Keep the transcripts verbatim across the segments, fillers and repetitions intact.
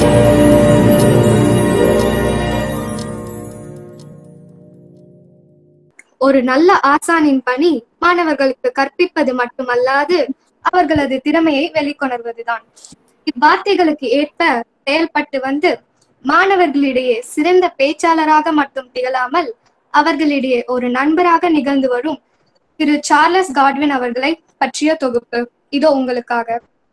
ஒரு நல்ல ஆசானின் பணி மாணவர்களுக்கு கற்பிப்பது மட்டுமல்லாது அவர்களது திறமையை வெளிக்கொணர்வதுதான். இவ்வார்த்தைகளுக்கு ஏற்ப செயல்பட்டு வந்து மாணவர்களிடையே சிறந்த பேச்சாளராக மட்டும் திகழாமல் அவர்களிடையே ஒரு நண்பராக நிகழ்ந்து வரும் திரு சார்லஸ் காட்வின் அவர்களை பற்றிய தொகுப்பு இதோ உங்களுக்காக.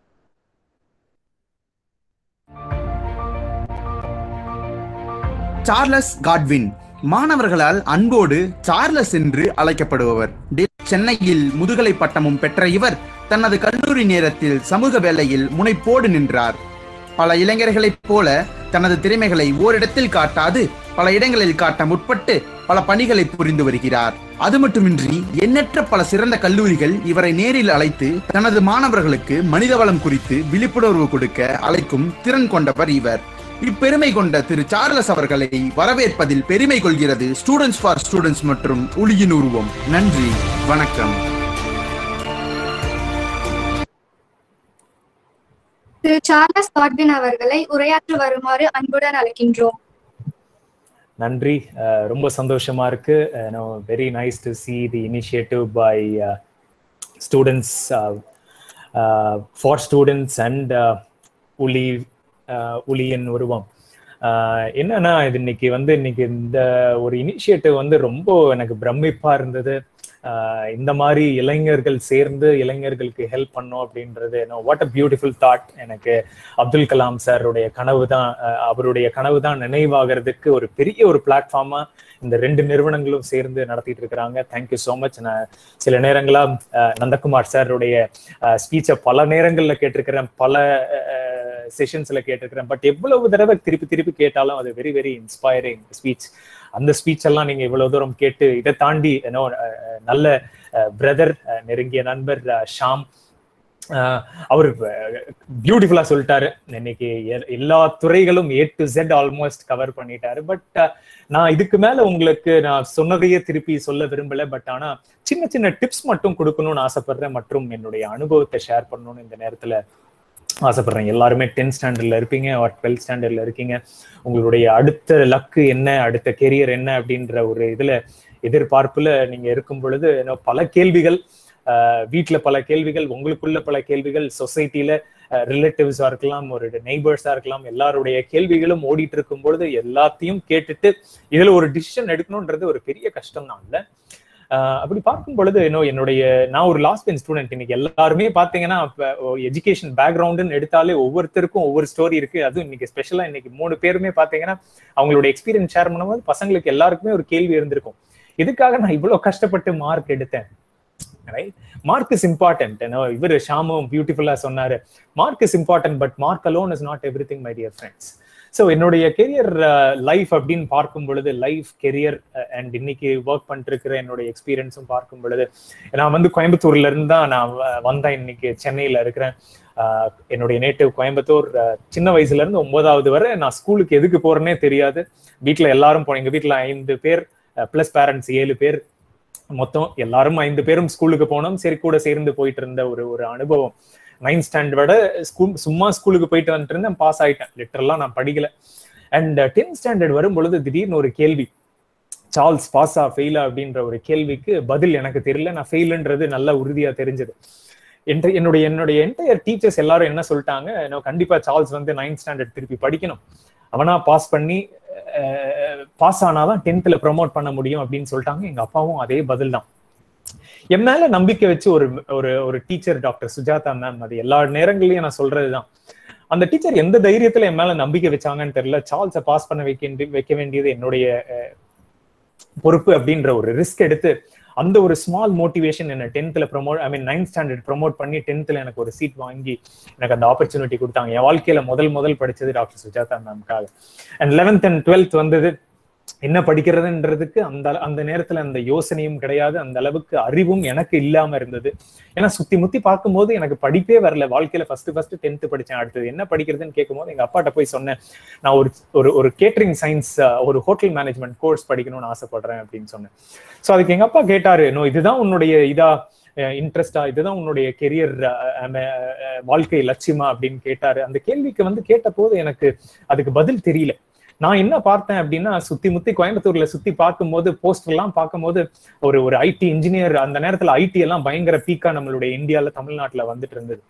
சார்லஸ் காட்வின் மாணவர்களால் அன்போடு சார்லஸ் என்று அழைக்கப்படுபவர். சென்னையில் முதுகலை பட்டமும் பெற்ற இவர் தனது கல்லூரி நேரத்தில் சமூக வேலையில் முனைப்போடு நின்றார். பல இளைஞர்களைப் போல தனது திறமைகளை ஓரிடத்தில் காட்டாது பல இடங்களில் காட்ட முற்பட்டு பல பணிகளை புரிந்து வருகிறார். அது மட்டுமின்றி எண்ணற்ற பல சிறந்த கல்லூரிகள் இவரை நேரில் அழைத்து தனது மாணவர்களுக்கு மனிதவளம் குறித்து விழிப்புணர்வு கொடுக்க அழைக்கும் திறன் கொண்டவர் இவர். இப்பெருமை கொண்ட திரு சார்லஸ் அவர்களை வரவேற்பதில் பெருமை கொள்கிறது ஸ்டூடெண்ட்ஸ் ஃபார் ஸ்டூடெண்ட்ஸ் மற்றும் ஒளியின் உருவம். நன்றி, வணக்கம். திரு சார்லஸ் காட்வின் அவர்களை உரையாற்ற வருமாறு அன்புடன் அழைக்கின்றோம். நன்றி, ரொம்ப சந்தோஷமா இருக்கு. Very nice to see the initiative by uh, students uh, uh, for students and uh, உளி ஒளியின் உருவம். என்னன்னா இது இன்னைக்கு வந்து இன்னைக்கு இந்த ஒரு இனிஷியேட்டிவ் வந்து ரொம்ப எனக்கு பிரமிப்பா இருந்தது. இந்த மாதிரி இளைஞர்கள் சேர்ந்து இளைஞர்களுக்கு ஹெல்ப் பண்ணோம் அப்படின்றது வாட் அ பியூட்டிஃபுல் தாட். எனக்கு அப்துல் கலாம் சாருடைய கனவு தான் அவருடைய கனவு தான் நினைவாகிறதுக்கு ஒரு பெரிய ஒரு பிளாட்ஃபார்மா இந்த ரெண்டு நிறுவனங்களும் சேர்ந்து நடத்திட்டு இருக்கிறாங்க. Thank you so much. நான் சில நேரங்களா நந்தகுமார் சாருடைய ஸ்பீச்சை பல நேரங்கள்ல கேட்டிருக்கிறேன், பல செஷன்ஸ்ல கேட்டிருக்கிறேன். பட் எவ்வளவு தடவை திருப்பி திருப்பி கேட்டாலும் அது வெரி வெரி இன்ஸ்பைரிங் ஸ்பீச். அந்த ஸ்பீச் எல்லாம் நீங்க இவ்வளவு தூரம் கேட்டு இதை தாண்டி ஏன்னோ நல்ல பிரதர், நெருங்கிய நண்பர் ஷாம் அவர் பியூட்டிஃபுல்லா சொல்லிட்டாரு. இன்னைக்கு எல்லா துறைகளும் A to Z almost cover பண்ணிட்டாரு. பட் நான் இதுக்கு மேல உங்களுக்கு நான் சொன்னதையே திருப்பி சொல்ல விரும்பல. பட் ஆனா சின்ன சின்ன டிப்ஸ் மட்டும் கொடுக்கணும்னு ஆசைப்படுறேன் மற்றும் என்னுடைய அனுபவத்தை ஷேர் பண்ணணும்னு இந்த நேரத்துல ஆசைப்படுறேன். எல்லாருமே டென்த் ஸ்டாண்டர்ட்ல இருப்பீங்க, டுவெல்த் ஸ்டாண்டர்ட்ல இருக்கீங்க. உங்களுடைய அடுத்த லக்கு என்ன, அடுத்த கெரியர் என்ன அப்படின்ற ஒரு இதுல எதிர்பார்ப்புல நீங்க இருக்கும் பொழுது பல கேள்விகள், வீட்டுல பல கேள்விகள், உங்களுக்குள்ள பல கேள்விகள், சொசைட்டில ரிலேட்டிவ்ஸா இருக்கலாம், ஒரு நெய்பர்ஸா இருக்கலாம், எல்லாருடைய கேள்விகளும் ஓடிட்டு இருக்கும் பொழுது எல்லாத்தையும் கேட்டுட்டு இதுல ஒரு டிசிஷன் எடுக்கணும்ன்றது ஒரு பெரிய கஷ்டம் தான் இல்ல. ஆஹ் அப்படி பார்க்கும் பொழுது இன்னும் என்னுடைய நான் ஒரு லாஸ்ட் பெஞ்ச் ஸ்டூடெண்ட். இன்னைக்கு எல்லாருமே பாத்தீங்கன்னா எஜுகேஷன் பேக்ரவுண்டுன்னு எடுத்தாலே ஒவ்வொருத்தருக்கும் ஒவ்வொரு ஸ்டோரி இருக்கு. அதுவும் இன்னைக்கு ஸ்பெஷலா இன்னைக்கு மூணு பேருமே பாத்தீங்கன்னா அவங்களோட எக்ஸ்பீரியன்ஸ் ஷேர் பண்ணும்போது பசங்களுக்கு எல்லாருக்குமே ஒரு கேள்வி இருந்திருக்கும், இதுக்காக நான் இவ்வளவு கஷ்டப்பட்டு மார்க் எடுத்தேன். Mark is important. இவர் ஷாமும் பியூட்டிஃபுல்லா சொன்னாரு, mark is important but mark alone is not everything my dear friends. So என்னுடைய கெரியர் லைஃப் அப்படின்னு பார்க்கும் பொழுது லைஃப் கெரியர் அண்ட் இன்னைக்கு ஒர்க் பண்ணிட்டு இருக்கிற என்னுடைய எக்ஸ்பீரியன்ஸும் பார்க்கும் பொழுது நான் வந்து கோயம்புத்தூர்ல இருந்து தான் நான் வந்தேன். இன்னைக்கு சென்னையில இருக்கிறேன். என்னுடைய நேட்டிவ் கோயம்புத்தூர். சின்ன வயசுல இருந்து ஒன்பதாவது வரை நான் ஸ்கூலுக்கு எதுக்கு போறேன்னே தெரியாது. வீட்டுல எல்லாரும் போனோம். எங்க வீட்டுல ஐந்து பேர் பிளஸ் பேரண்ட்ஸ் ஏழு பேர், மொத்தம் எல்லாரும் ஐந்து பேரும் ஸ்கூலுக்கு போனோம். சரி, கூட சேர்ந்து போயிட்டு இருந்த ஒரு ஒரு அனுபவம். நைன்த் ஸ்டாண்டர்டோட ஸ்கூல் சும்மா ஸ்கூலுக்கு போயிட்டு வந்துட்டு இருந்தேன், பாஸ் ஆயிட்டேன். லிட்டரலா நான் படிக்கல. அண்ட் டென்த் ஸ்டாண்டர்ட் வரும் பொழுது திடீர்னு ஒரு கேள்வி, சார்ல்ஸ் பாஸா ஃபெயிலா அப்படின்ற ஒரு கேள்விக்கு பதில் எனக்கு தெரியல. நான் ஃபெயிலுன்றது நல்லா உறுதியா தெரிஞ்சது. என்னுடைய என்னுடைய என்டையர் டீச்சர்ஸ் எல்லாரும் என்ன சொல்லிட்டாங்க, கண்டிப்பா சார்ல்ஸ் வந்து நைன்த் ஸ்டாண்டர்ட் திருப்பி படிக்கணும், அவனா பாஸ் பண்ணி பாஸ் ஆனாதான் டென்த்ல ப்ரொமோட் பண்ண முடியும் அப்படின்னு சொல்லிட்டாங்க. எங்க அப்பாவும் அதே பதில் தான். என் மேல நம்பிக்கை வச்சு ஒரு ஒரு ஒரு டீச்சர் டாக்டர் சுஜாதா மேம், அது எல்லா நேரங்களையும் நான் சொல்றதுதான். அந்த டீச்சர் எந்த தைரியத்துல என் மேல நம்பிக்கை வச்சாங்கன்னு தெரியல. சார்ல்ஸை பாஸ் பண்ண வைக்க வைக்க வேண்டியது என்னுடைய பொறுப்பு அப்படின்ற ஒரு ரிஸ்க் எடுத்து அந்த ஒரு ஸ்மால் மோட்டிவேஷன் என்ன டென்த்ல promote I mean ninth standard promote பண்ணி டென்த்ல எனக்கு ஒரு சீட் வாங்கி எனக்கு அந்த ஆப்பர்ச்சுனிட்டி கொடுத்தாங்க. என் வாழ்க்கையில முதல் முதல் படிச்சது டாக்டர் சுஜாதா மேம்காக. அண்ட் லெவன்த் அண்ட் டுவெல்த் வந்தது என்ன படிக்கிறதுன்றதுக்கு அந்த அந்த நேரத்துல அந்த யோசனையும் கிடையாது, அந்த அளவுக்கு அறிவும் எனக்கு இல்லாம இருந்தது. ஏன்னா சுத்தி முத்தி பார்க்கும்போது எனக்கு படிப்பே வரல. வாழ்க்கையில ஃபர்ஸ்ட் ஃபர்ஸ்ட் டென்த் படிச்சேன். அடுத்தது என்ன படிக்கிறதுன்னு கேட்கும்போது எங்க அப்பாட்ட போய் சொன்னேன், நான் ஒரு ஒரு ஒரு கேட்டரிங் சயின்ஸ் ஒரு ஹோட்டல் மேனேஜ்மெண்ட் கோர்ஸ் படிக்கணும்னு ஆசைப்படுறேன் அப்படின்னு சொன்னேன். ஸோ அதுக்கு எங்க அப்பா கேட்டாரு, நோ இதுதான் உன்னுடைய இதா இன்ட்ரெஸ்டா, இதுதான் உன்னுடைய கெரியர் வாழ்க்கை லட்சியமா அப்படின்னு கேட்டாரு. அந்த கேள்விக்கு வந்து கேட்ட போது எனக்கு அதுக்கு பதில் தெரியல. நான் என்ன பார்த்தேன் அப்படின்னா, சுத்தி முத்தி கோயம்புத்தூர்ல சுத்தி பார்க்கும்போது போஸ்டர் எல்லாம் பார்க்கும்போது ஒரு ஒரு ஐடி இன்ஜினியர், அந்த நேரத்துல ஐடி எல்லாம் பயங்கர பீக்கா நம்மளுடைய இந்தியால தமிழ்நாட்டுல வந்துட்டு இருந்தது.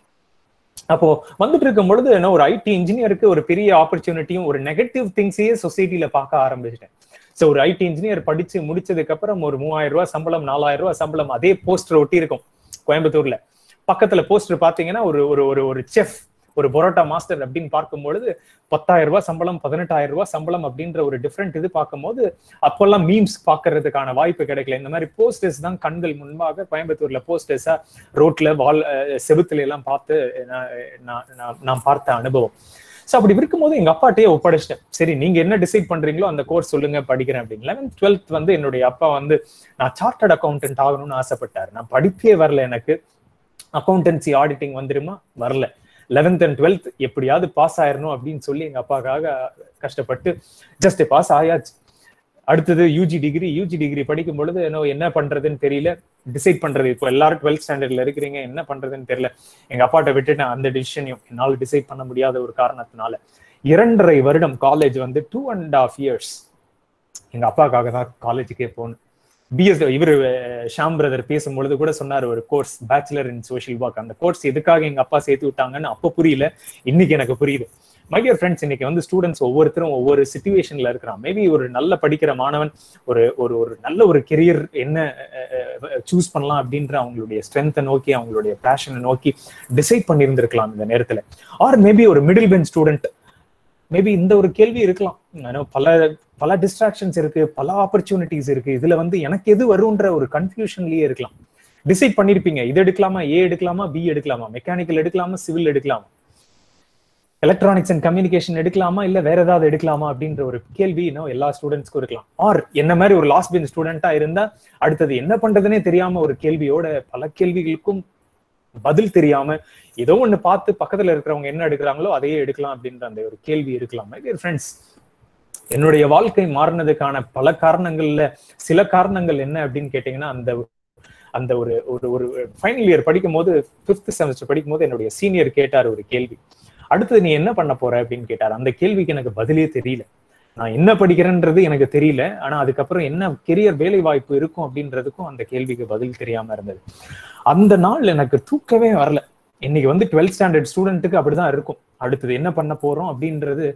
அப்போ வந்துட்டு இருக்கும் பொழுது என்ன, ஒரு ஐடி இன்ஜினியருக்கு ஒரு பெரிய ஆப்பர்ச்சுனிட்டியும் ஒரு நெகட்டிவ் திங்ஸையே சொசைட்டில பார்க்க ஆரம்பிச்சிட்டேன். ஸோ ஒரு ஐடி இன்ஜினியர் படிச்சு முடிச்சதுக்கு அப்புறம் ஒரு மூவாயிரம் ரூபாய் சம்பளம், நாலாயிரம் ரூபாய் சம்பளம், அதே போஸ்டர் ஒட்டி இருக்கும் கோயம்புத்தூர்ல. பக்கத்துல போஸ்டர் பாத்தீங்கன்னா ஒரு ஒரு ஒரு செஃப், ஒரு பரோட்டா மாஸ்டர் அப்படின்னு பார்க்கும்பொழுது பத்தாயிரம் ரூபாய் சம்பளம், பதினெட்டாயிரம் ரூபாய் சம்பளம் அப்படின்ற ஒரு டிஃப்ரெண்ட் இது பார்க்கும்போது அப்பெல்லாம் மீம்ஸ் பார்க்கறதுக்கான வாய்ப்பு கிடைக்கல. இந்த மாதிரி போஸ்டர்ஸ் தான் கண்கள் முன்பாக கோயம்புத்தூர்ல போஸ்டர்ஸா ரோட்ல வால் செவுத்துல எல்லாம் பார்த்து நான் பார்த்த அனுபவம். ஸோ அப்படி இருக்கும்போது எங்க அப்பாட்டையே ஒப்படைச்சிட்டேன். சரி, நீங்க என்ன டிசைட் பண்றீங்களோ அந்த கோர்ஸ் சொல்லுங்க, படிக்கிறேன் அப்படின்னு. லெவன்த் டுவெல்த் வந்து என்னுடைய அப்பா வந்து நான் சார்ட்டர்ட் அக்கௌண்டன்ட் ஆகணும்னு ஆசைப்பட்டாரு. நான் படிப்பே வரல, எனக்கு அக்கௌண்டன்சி ஆடிட்டிங் வந்துருமா வரல. லெவன்த் அண்ட் டுவெல்த் எப்படியாவது பாஸ் ஆயிரணும் அப்படின்னு சொல்லி எங்க அப்பாக்காக கஷ்டப்பட்டு ஜஸ்ட் பாஸ் ஆயாச்சு. அடுத்தது யூஜி டிகிரி யூஜி டிகிரி படிக்கும் பொழுது என்ன என்ன பண்றதுன்னு தெரியல, டிசைட் பண்றது. இப்போ எல்லாரும் டுவெல்த் ஸ்டாண்டர்ட்ல இருக்கிறீங்க, என்ன பண்றதுன்னு தெரியல. எங்க அப்பாட்ட விட்டுட்டேன் அந்த டிசிஷனையும். என்னால் டிசைட் பண்ண முடியாத ஒரு காரணத்தினால இரண்டரை வருடம் காலேஜ் வந்து டூ அண்ட் ஹாஃப் இயர்ஸ் எங்க அப்பாக்காக தான் காலேஜுக்கே போகணும். பிஎஸ் இவர் ஷாம் பிரதர் பேசும்பொழுது கூட சொன்னார், ஒரு course bachelor in social work. அந்த கோர்ஸ் எதுக்காக எங்க அப்பா சேர்த்து விட்டாங்கன்னு அப்போ புரியல, இன்னைக்கு எனக்கு புரியுது. மை டியர் ஃப்ரெண்ட்ஸ், இன்னைக்கு வந்து ஸ்டூடெண்ட்ஸ் ஒவ்வொருத்தரும் ஒவ்வொரு சிச்சுவேஷன்ல இருக்கிறான். மேபி ஒரு நல்ல படிக்கிற மாணவன் ஒரு ஒரு ஒரு நல்ல ஒரு கெரியர் என்ன சூஸ் பண்ணலாம் அப்படின்ற அவங்களுடைய ஸ்ட்ரென்த்தை நோக்கி, அவங்களுடைய பேஷனை நோக்கி டிசைட் பண்ணியிருந்திருக்கலாம் இந்த நேரத்துல. ஆர் மேபி ஒரு மிடில் பெஞ்ச் ஸ்டூடெண்ட் மேபி இந்த ஒரு கேள்வி இருக்கலாம். பல பல டிஸ்ட்ராக்ஷன்ஸ் இருக்கு, பல ஆப்பர்ச்சுனிட்டிஸ் இருக்கு, இதுல வந்து எனக்கு எது வரும்ன்ற ஒரு கன்ஃபியூஷன்லயே இருக்கலாம். டிசைட் பண்ணிருப்பீங்க, இது எடுக்கலாமா, ஏ எடுக்கலாமா, பி எடுக்கலாமா, மெக்கானிக்கல் எடுக்கலாமா, சிவில் எடுக்கலாமா, எலக்ட்ரானிக்ஸ் அண்ட் கம்யூனிகேஷன் எடுக்கலாமா, இல்ல வேற ஏதாவது எடுக்கலாமா அப்படின்ற ஒரு கேள்வி இன்னும் எல்லா ஸ்டூடெண்ட்ஸ்க்கும் இருக்கலாம். ஆர் என்ன மாதிரி ஒரு லாஸ்ட் பெஞ்ச் ஸ்டூடெண்டா இருந்தா அடுத்தது என்ன பண்றதுன்னே தெரியாம ஒரு கேள்வியோட பல கேள்விகளுக்கும் பதில் தெரியாம ஏதோ ஒண்ணு பார்த்து பக்கத்துல இருக்கிறவங்க என்ன எடுக்கிறாங்களோ அதையே எடுக்கலாம் அப்படின்ற அந்த ஒரு கேள்வி இருக்கலாம். மை டியர் ஃப்ரெண்ட்ஸ், என்னுடைய வாழ்க்கை மாறினதுக்கான பல காரணங்கள்ல சில காரணங்கள் என்ன அப்படின்னு கேட்டீங்கன்னா, அந்த அந்த ஒரு ஒரு ஃபைனல் இயர் படிக்கும் போது, பிப்த் செமஸ்டர் படிக்கும் போது என்னுடைய சீனியர் கேட்டார் ஒரு கேள்வி. அடுத்தது நீ என்ன பண்ண போற அப்படின்னு கேட்டார். அந்த கேள்விக்கு எனக்கு பதிலே தெரியல. நான் என்ன படிக்கிறேன்றது எனக்கு தெரியல, ஆனா அதுக்கப்புறம் என்ன கெரியர் வேலை வாய்ப்பு இருக்கும் அப்படின்றதுக்கும் அந்த கேள்விக்கு பதில் தெரியாம இருந்தது. அந்த நாள் எனக்கு தூக்கவே வரல. இன்னைக்கு வந்து டுவெல்த் ஸ்டாண்டர்ட் ஸ்டூடெண்ட்டுக்கு அப்படிதான் இருக்கும். அடுத்தது என்ன பண்ண போறோம் அப்படின்றது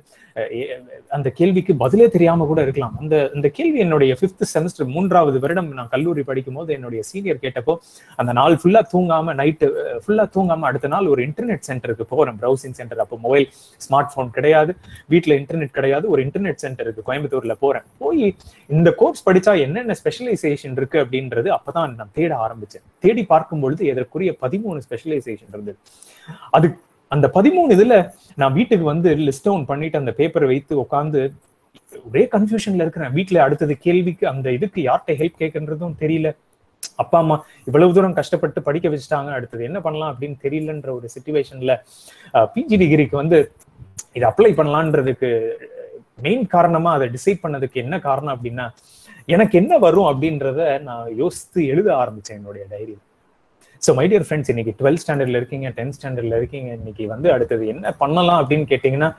அந்த கேள்விக்கு பதிலே தெரியாம கூட இருக்கலாம். அந்த அந்த கேள்வி என்னுடைய பிப்த் செமஸ்டர் மூன்றாவது வருடம் நான் கல்லூரி படிக்கும் போது என்னுடைய சீனியர் கேட்டப்போ, அந்த நாள் ஃபுல்லா தூங்காம, நைட்டு ஃபுல்லா தூங்காம அடுத்த நாள் ஒரு இன்டர்நெட் சென்டருக்கு போறேன், ப்ரௌசிங் சென்டர். அப்போ மொபைல் ஸ்மார்ட் போன் கிடையாது, வீட்டுல இன்டர்நெட் கிடையாது. ஒரு இன்டர்நெட் சென்டருக்கு கோயம்புத்தூர்ல போறேன். போய் இந்த கோர்ஸ் படிச்சா என்னென்ன ஸ்பெஷலைசேஷன் இருக்கு அப்படின்றது அப்பதான் நான் தேட ஆரம்பிச்சேன். தேடி பார்க்கும் பொழுது இதற்குரிய பதிமூணு ஸ்பெஷலைசேஷன் இருந்தது. அது அந்த பதிமூணு இதுல நான் வீட்டுக்கு வந்து லிஸ்ட் டவுன் பண்ணிட்டு அந்த பேப்பரை வைத்து உட்காந்து ஒரே கன்ஃபியூஷன்ல இருக்கிறேன். வீட்டுல அடுத்தது கேள்விக்கு அந்த இதுக்கு யார்கிட்ட ஹெல்ப் கேட்கறதும் தெரியல. அப்பா அம்மா இவ்வளவு தூரம் கஷ்டப்பட்டு படிக்க வச்சுட்டாங்க, அடுத்தது என்ன பண்ணலாம் அப்படின்னு தெரியலன்ற ஒரு சிச்சுவேஷன்ல பிஜி டிகிரிக்கு வந்து இதை அப்ளை பண்ணலான்றதுக்கு மெயின் காரணமா அதை டிசைட் பண்ணதுக்கு என்ன காரணம் அப்படின்னா, எனக்கு என்ன வரும் அப்படின்றத நான் யோசித்து எழுத ஆரம்பிச்சேன் என்னுடைய டைரியில். ஸோ மை டியர் ஃப்ரெண்ட்ஸ், இன்னைக்கு டுவெல்த் ஸ்டாண்டர்ட்ல இருக்கீங்க, டென்த் ஸ்டாண்டர்ட்ல இருக்கீங்க. இன்னைக்கு வந்து அடுத்தது என்ன பண்ணலாம் அப்படின்னு கேட்டீங்கன்னா,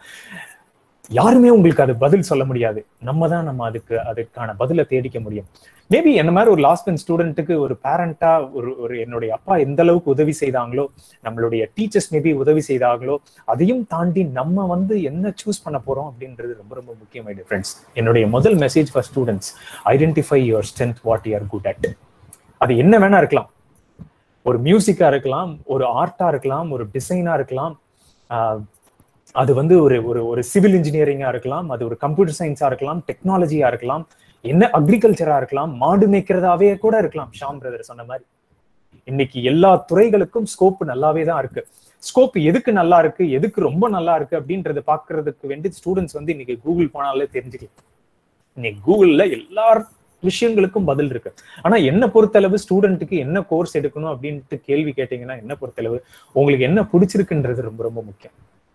யாருமே உங்களுக்கு அது பதில் சொல்ல முடியாது. நம்ம தான் நம்ம அதுக்கு அதுக்கான பதிலை தேடிக்க முடியும். மேபி என்ன மாதிரி ஒரு லாஸ்ட் பெஞ்ச் ஸ்டூடெண்ட்டுக்கு ஒரு பேரண்டா ஒரு ஒரு என்னுடைய அப்பா எந்த அளவுக்கு உதவி செய்தாங்களோ, நம்மளுடைய டீச்சர்ஸ் மேபி உதவி செய்தாங்களோ, அதையும் தாண்டி நம்ம வந்து என்ன சூஸ் பண்ண போறோம் அப்படின்றது ரொம்ப ரொம்ப முக்கியம். மை டியர் ஃப்ரெண்ட்ஸ், என்னுடைய முதல் message for students, identify your strength, what you are good at. அது என்ன வேணா இருக்கலாம். ஒரு மியூசிக்கா இருக்கலாம், ஒரு ஆர்ட்டா இருக்கலாம், ஒரு டிசைனா இருக்கலாம், ஆஹ் அது வந்து ஒரு ஒரு ஒரு சிவில் இன்ஜினியரிங்கா இருக்கலாம், அது ஒரு கம்ப்யூட்டர் சயின்ஸா இருக்கலாம், டெக்னாலஜியா இருக்கலாம், என்ன அக்ரிகல்ச்சரா இருக்கலாம், மாடு மேய்க்கிறதாவே கூட இருக்கலாம். ஷாம் பிரதர் சொன்ன மாதிரி இன்னைக்கு எல்லா துறைகளுக்கும் ஸ்கோப் நல்லாவே தான் இருக்கு. ஸ்கோப் எதுக்கு நல்லா இருக்கு, எதுக்கு ரொம்ப நல்லா இருக்கு அப்படின்றத பாக்குறதுக்கு வேண்டி ஸ்டூடெண்ட்ஸ் வந்து இன்னைக்கு கூகுள் போனாலே தெரிஞ்சுக்கலாம். இன்னைக்கு கூகுள்ல எல்லா விஷயங்களுக்கும் பதில் இருக்கு. ஆனா என்ன பொறுத்தளவு ஸ்டூடெண்ட்டுக்கு என்ன கோர்ஸ் எடுக்கணும் அப்படின்ட்டு கேள்வி கேட்டீங்கன்னா, என்ன பொறுத்தளவு உங்களுக்கு என்ன பிடிச்சிருக்குன்றது ரொம்ப ரொம்ப முக்கியம்.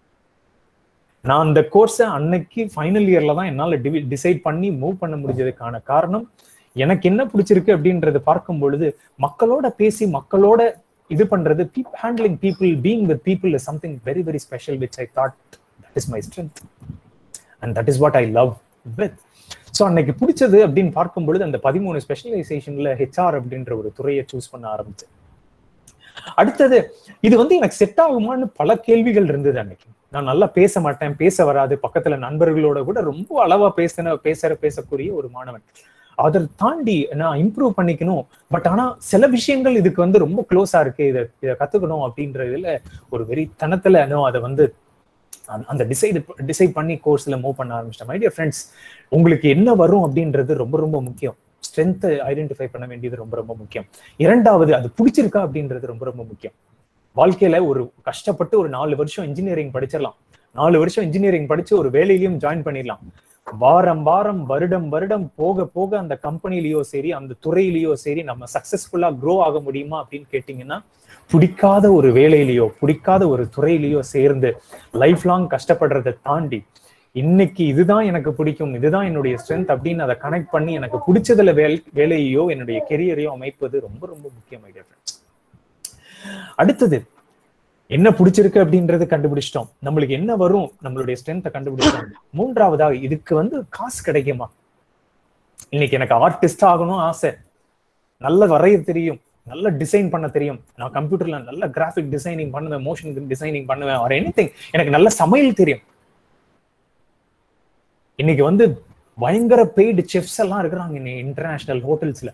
நான் அந்த கோர்ஸை அன்னைக்கு ஃபைனல் இயர்ல தான் என்னால டிசைட் பண்ணி மூவ் பண்ண முடிஞ்சதுக்கான காரணம், எனக்கு என்ன பிடிச்சிருக்கு அப்படின்றத பார்க்கும் பொழுது மக்களோட பேசி மக்களோட இது பண்றது, handling people, being with people is something very very special which I thought that is my strength and that is what I love with. So அன்னைக்கு பிடிச்சது அப்படின்னு பார்க்கும் பொழுது அந்த பதிமூணு ஸ்பெஷலைசேஷன்ல ஹெச்ஆர் அப்படின்ற ஒரு துறையை சூஸ் பண்ண ஆரம்பிச்சேன். அடுத்தது இது வந்து எனக்கு செட் ஆகுமான்னு பல கேள்விகள் இருந்தது. அன்னைக்கு நான் நல்லா பேச மாட்டேன், பேச வராது, பக்கத்துல நண்பர்களோட கூட ரொம்ப அளவா பேசின பேசுற பேசக்கூடிய ஒரு மாணவன். அதை தாண்டி நான் இம்ப்ரூவ் பண்ணிக்கணும், பட் ஆனா சில விஷயங்கள் இதுக்கு வந்து ரொம்ப க்ளோஸா இருக்கு, இதை இதை கத்துக்கணும் அப்படின்றதுல ஒரு வெறித்தனத்துல அதை வந்து அந்த டிசைட் டிசைட் பண்ணி கோர்ஸ்ல மூவ் பண்ண ஆரம்பிச்சிட்டேன். மை டியர் ஃப்ரெண்ட்ஸ், உங்களுக்கு என்ன வரும் அப்படின்றது ரொம்ப ரொம்ப முக்கியம். ஸ்ட்ரென்த்தை ஐடென்டிஃபை பண்ண வேண்டியது ரொம்ப ரொம்ப முக்கியம். இரண்டாவது, அது பிடிச்சிருக்கா அப்படின்றது ரொம்ப ரொம்ப முக்கியம். வாழ்க்கையில ஒரு கஷ்டப்பட்டு ஒரு நாலு வருஷம் இன்ஜினியரிங் படிச்சிடலாம், நாலு வருஷம் இன்ஜினியரிங் படிச்சு ஒரு வேலையிலையும் ஜாயின் பண்ணிடலாம். வாரம் வாரம் வருடம் வருடம் போக போக அந்த கம்பெனிலயோ சரி அந்த துறையிலயோ சரி நம்ம சக்சஸ்ஃபுல்லா க்ரோ ஆக முடியுமா அப்படின்னு கேட்டீங்கன்னா, பிடிக்காத ஒரு வேலையிலயோ பிடிக்காத ஒரு துறையிலயோ சேர்ந்து லைஃப் லாங் கஷ்டப்படுறதை தாண்டி இன்னைக்கு இதுதான் எனக்கு பிடிக்கும், இதுதான் என்னுடைய ஸ்ட்ரென்த் அப்படின்னு அதை கனெக்ட் பண்ணி எனக்கு பிடிச்சதுல வேலை வேலையோ என்னுடைய கெரியரையோ அமைப்பது ரொம்ப ரொம்ப முக்கியம். மை டியர் ஃப்ரெண்ட்ஸ், அடுத்தது என்ன பிடிச்சிருக்கு அப்படின்றது கண்டுபிடிச்சிட்டோம், நம்மளுக்கு என்ன வரும், நம்மளுடைய ஸ்ட்ரென்த்தை கண்டுபிடிச்சிட்டோம். மூன்றாவதாக, இதுக்கு வந்து காசு கிடைக்குமா? இன்னைக்கு எனக்கு ஆர்டிஸ்ட் ஆகணும் ஆசை, நல்ல வரைய தெரியும், நல்ல டிசைன் பண்ண தெரியும், நான் கம்ப்யூட்டர்ல நல்ல கிராஃபிக் டிசைனிங் பண்ணுவேன், மோஷன் டிசைனிங் பண்ணுவேன், ஆர் எனிதிங், எனக்கு நல்ல சமையல் தெரியும். இன்னைக்கு வந்து பயங்கர பெய்டு செஃப்ஸ் எல்லாம் இருக்கிறாங்க இன்டர்நேஷனல் ஹோட்டல்ஸ்ல.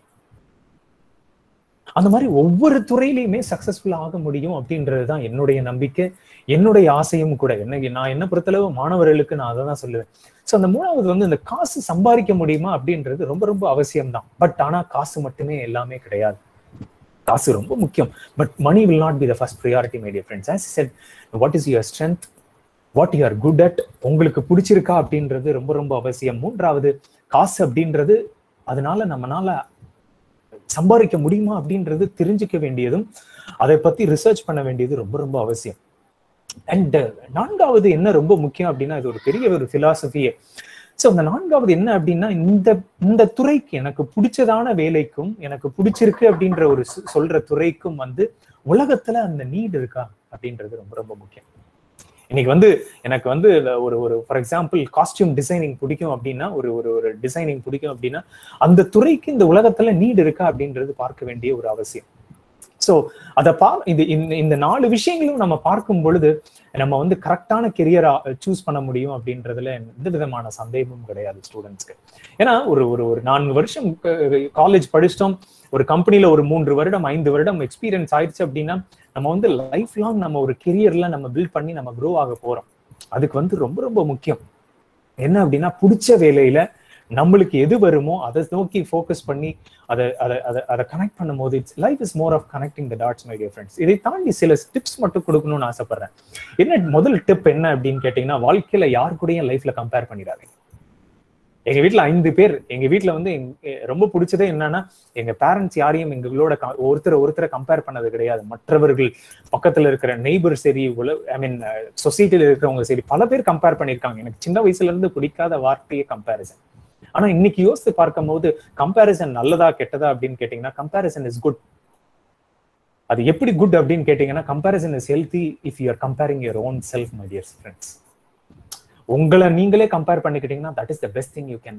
அந்த மாதிரி ஒவ்வொரு துறையிலையுமே சக்சஸ்ஃபுல்லா ஆக முடியும் அப்படின்றதுதான் என்னுடைய நம்பிக்கை, என்னுடைய ஆசையும் கூட. என்ன நான் என்ன பொறுத்தளவு மாணவர்களுக்கு நான் அதை தான் சொல்லுவேன். ஸோ அந்த மூணாவது வந்து இந்த காசு சம்பாதிக்க முடியுமா அப்படின்றது ரொம்ப ரொம்ப அவசியம்தான். பட் ஆனா காசு மட்டுமே எல்லாமே கிடையாது, காசு ரொம்ப முக்கியம். But money will not be the first priority my dear friends. As I said, what is your strength, what you are good at, உங்களுக்கு பிடிச்சிருக்கா அப்படின்றது ரொம்ப ரொம்ப அவசியம். மூன்றாவது, காசு அப்படின்றது அதனால நம்மளால சம்பாதிக்க முடியுமா அப்படின்றது தெரிஞ்சுக்க வேண்டியதும் அதை பத்தி ரிசர்ச் பண்ண வேண்டியது ரொம்ப ரொம்ப அவசியம். அண்ட் நான்காவது என்ன ரொம்ப முக்கியம் அப்படின்னா, இது ஒரு பெரிய ஒரு பிலாசபியே. ஸோ அந்த நான்காவது என்ன அப்படின்னா, இந்த இந்த துறைக்கு எனக்கு பிடிச்சதான வேலைக்கும் எனக்கு பிடிச்சிருக்கு அப்படின்ற ஒரு சொல்ற துறைக்கும் வந்து உலகத்துல அந்த நீட் இருக்கா அப்படின்றது ரொம்ப ரொம்ப முக்கியம். இன்னைக்கு வந்து எனக்கு வந்து ஒரு ஒரு ஃபார் எக்ஸாம்பிள் காஸ்டியூம் டிசைனிங் பிடிக்கும் அப்படின்னா, ஒரு ஒரு ஒரு டிசைனிங் பிடிக்கும் அப்படின்னா, அந்த துறைக்கு இந்த உலகத்துல நீட் இருக்கா அப்படின்றது பார்க்க வேண்டிய ஒரு அவசியம். ஸோ அதை பா இது இந்த நாலு விஷயங்களும் நம்ம பார்க்கும் பொழுது நம்ம வந்து கரெக்டான கெரியரா சூஸ் பண்ண முடியும் அப்படின்றதுல எந்த விதமான சந்தேகமும் கிடையாது ஸ்டூடெண்ட்ஸ்க்கு. ஏன்னா ஒரு ஒரு ஒரு நான்கு வருஷம் காலேஜ் படிச்சிட்டோம், ஒரு கம்பெனில ஒரு மூன்று வருடம் ஐந்து வருடம் எக்ஸ்பீரியன்ஸ் ஆயிடுச்சு அப்படின்னா நம்ம வந்து லைஃப் லாங் நம்ம ஒரு கெரியர்ல நம்ம பில்ட் பண்ணி நம்ம க்ரோ ஆக போறோம். அதுக்கு வந்து ரொம்ப ரொம்ப முக்கியம் என்ன அப்படின்னா, பிடிச்ச வேலையில நம்மளுக்கு எது வருமோ அதை நோக்கி ஃபோக்கஸ் பண்ணி அதை அதை அதை அதை கனெக்ட் பண்ணும் போது it's life is more of connecting the dots my dear friends. இதை தாண்டி சில டிப்ஸ் மட்டும் கொடுக்கணும்னு ஆசைப்படுறேன். என்ன முதல் டிப் என்ன அப்படின்னு கேட்டீங்கன்னா, வாழ்க்கையில யாரு கூடயும் லைஃப்ல கம்பேர் பண்ணிடாதீங்க. எங்க வீட்டுல ஐந்து பேர், எங்க வீட்டுல வந்து ரொம்ப பிடிச்சதே என்னன்னா, எங்க பேரண்ட்ஸ் யாரையும் எங்களோட ஒருத்தரை ஒருத்தரை கம்பேர் பண்ணது கிடையாது. மற்றவர்கள் பக்கத்துல இருக்கிற நெய்பர் சரி, ஐ மீன் சொசைட்டில இருக்கிறவங்க சரி, பல பேர் கம்பேர் பண்ணியிருக்காங்க. எனக்கு சின்ன வயசுல இருந்து பிடிக்காத வார்த்தையே கம்பேரிசன். ஆனா இன்னைக்கு யோசித்து பார்க்கும் போது கம்பேரிசன் நல்லதா கெட்டதா அப்படின்னு கேட்டீங்கன்னா, கம்பேரிசன் இஸ் குட். அது எப்படி குட் அப்படின்னு கேட்டீங்கன்னா, comparison is healthy if you are comparing your own self my dear friends. உங்களை நீங்களே கம்பேர் பண்ணிக்கிட்டீங்கன்னா that is the best thing you can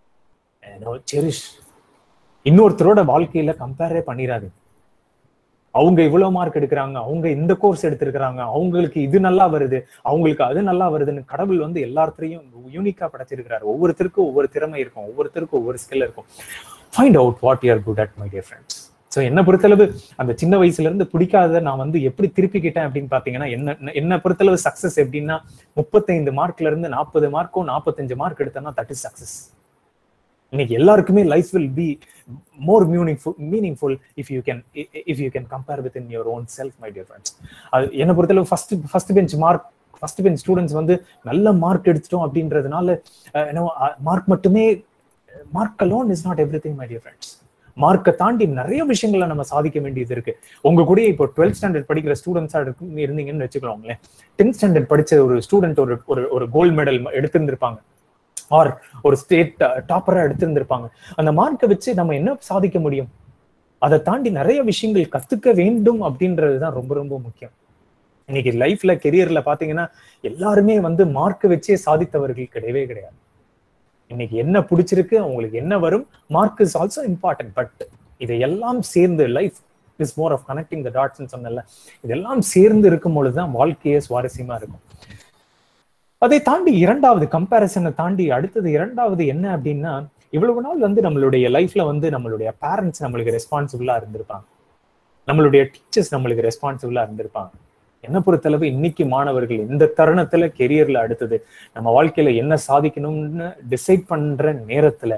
cherish. இன்னொருத்தரோட வாழ்க்கையில கம்பேரே பண்ணிடாது. அவங்க இவ்வளவு மார்க் எடுக்கிறாங்க, அவங்க இந்த கோர்ஸ் எடுத்திருக்கிறாங்க, அவங்களுக்கு இது நல்லா வருது, அவங்களுக்கு அது நல்லா வருதுன்னு கடவுள் வந்து எல்லாத்தையும் யூனிக்கா படைச்சிருக்கிறாரு. ஒவ்வொருத்தருக்கும் ஒவ்வொரு திறமை இருக்கும், ஒவ்வொருத்தருக்கும் ஒவ்வொரு ஸ்கில் இருக்கும். Find out what you are good at my dear friends. So என்ன பொறுத்தளவு அந்த சின்ன வயசுல இருந்து பிடிக்காத நான் வந்து எப்படி திருப்பிக்கிட்டேன் அப்படின்னு பாத்தீங்கன்னா, என்ன என்ன பொறுத்தளவு சக்சஸ் எப்படின்னா, முப்பத்தைந்து மார்க்ல இருந்து நாற்பது மார்க்கோ நாற்பத்தஞ்சு மார்க் எடுத்தேன்னா தட் இஸ் சக்சஸ். இன்னைக்கு எல்லாருக்குமே life will be more meaningful meaningful if you can if you can compare with in your own self my dear friends. அது என்ன பொறுத்தளவு first first bench mark first bench students வந்து நல்ல mark எடுத்துட்டோம் அப்படின்றதுனால mark மட்டுமே, mark alone is not everything my dear friends. மார்க்கை தாண்டி நிறைய விஷயங்களை நம்ம சாதிக்க வேண்டியது இருக்கு. உங்க கூட இப்போ டுவெல்த் ஸ்டாண்டர்ட் படிக்கிற ஸ்டூடெண்ட்ஸா இருந்தீங்கன்னு வச்சுக்கோங்களேன். டென்த் ஸ்டாண்டர்ட் படிச்ச ஒரு ஸ்டூடெண்ட் ஒரு ஒரு கோல்டு மெடல் எடுத்திருந்திருப்பாங்க. ஆர் ஒரு ஸ்டேட் டாப்பரா எடுத்திருந்திருப்பாங்க. அந்த மார்க்கை வச்சு நம்ம என்ன சாதிக்க முடியும்? அதை தாண்டி நிறைய விஷயங்கள் கத்துக்க வேண்டும் அப்படின்றதுதான் ரொம்ப ரொம்ப முக்கியம். இன்னைக்கு லைஃப்ல கெரியர்ல பாத்தீங்கன்னா எல்லாருமே வந்து மார்க் வச்சே சாதித்தவர்கள் கிடையவே கிடையாது. இன்னைக்கு என்ன பிடிச்சிருக்கு, உங்களுக்கு என்ன வரும், mark is also important. But இதையெல்லாம் சேர்ந்து life is more of connecting the dots சொன்னல, இதெல்லாம் சேர்ந்து இருக்கும் பொழுதுதான் வாழ்க்கையே சுவாரஸ்யமா இருக்கும். அதை தாண்டி இரண்டாவது கம்பேரிசனை தாண்டி அடுத்தது இரண்டாவது என்ன அப்படின்னா, இவ்வளவு நாள் வந்து நம்மளுடைய லைஃப்ல வந்து நம்மளுடைய பேரண்ட்ஸ் நம்மளுக்கு ரெஸ்பான்சிபிளா இருந்திருப்பாங்க, நம்மளுடைய டீச்சர்ஸ் நம்மளுக்கு ரெஸ்பான்சிபிளா இருந்திருப்பாங்க. என்ன பொறுத்தளவு இன்னைக்கு மாணவர்கள் இந்த தருணத்துல கெரியர்ல அடுத்தது நம்ம வாழ்க்கையில என்ன சாதிக்கணும்னு டிசைட் பண்ற நேரத்துல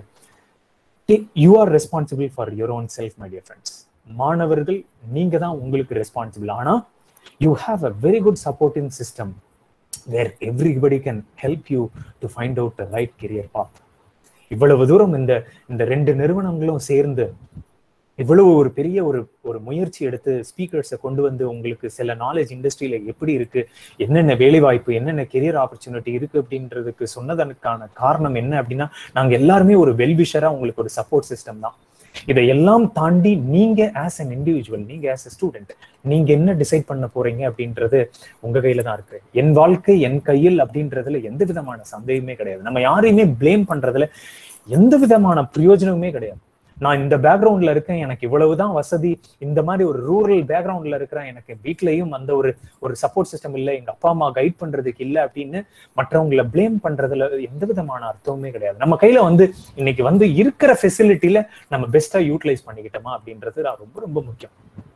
you are responsible for your own self my dear friends. மாணவர்கள் நீங்க தான் உங்களுக்கு ரெஸ்பான்சிபிள். ஆனா you have a very good supporting system where everybody can help you to find out the right career path. இவ்வளவு தூரம் இந்த இந்த ரெண்டு நிறுவனங்களும் சேர்ந்து இவ்வளவு ஒரு பெரிய ஒரு ஒரு முயற்சி எடுத்து ஸ்பீக்கர்ஸை கொண்டு வந்து உங்களுக்கு சில நாலேஜ் இண்டஸ்ட்ரியில எப்படி இருக்கு, என்னென்ன வேலை வாய்ப்பு, என்னென்ன கெரியர் ஆப்பர்ச்சுனிட்டி இருக்கு அப்படின்றதுக்கு சொன்னதற்கான காரணம் என்ன அப்படின்னா, நாங்க எல்லாருமே ஒரு வெல்விஷரா உங்களுக்கு ஒரு சப்போர்ட் சிஸ்டம் தான். இதையெல்லாம் தாண்டி நீங்க ஆஸ் அன் இண்டிவிஜுவல், நீங்க ஆஸ் அ ஸ்டூடெண்ட், நீங்க என்ன டிசைட் பண்ண போறீங்க அப்படின்றது உங்க கையில தான் இருக்கு. என் வாழ்க்கை என் கையில் அப்படின்றதுல எந்த விதமான சந்தேகமே கிடையாது. நம்ம யாரையுமே பிளேம் பண்றதுல எந்த விதமான பிரயோஜனமுமே கிடையாது. நான் இந்த பேக்ரவுண்ட்ல இருக்கேன், எனக்கு இவ்வளவுதான் வசதி, இந்த மாதிரி ஒரு ரூரல் பேக்ரவுண்ட்ல இருக்கிறேன், எனக்கு வீட்லயும் அந்த ஒரு ஒரு சப்போர்ட் சிஸ்டம் இல்லை, எங்க அப்பா அம்மா கைட் பண்றதுக்கு இல்லை அப்படின்னு மற்றவங்களை பிளேம் பண்றதுல எந்த விதமான அர்த்தமுமே கிடையாது. நம்ம கையில வந்து இன்னைக்கு வந்து இருக்கிற ஃபெசிலிட்டியில நம்ம பெஸ்டா யூட்டிலைஸ் பண்ணிக்கிட்டோமா அப்படின்றது ரொம்ப ரொம்ப முக்கியம்.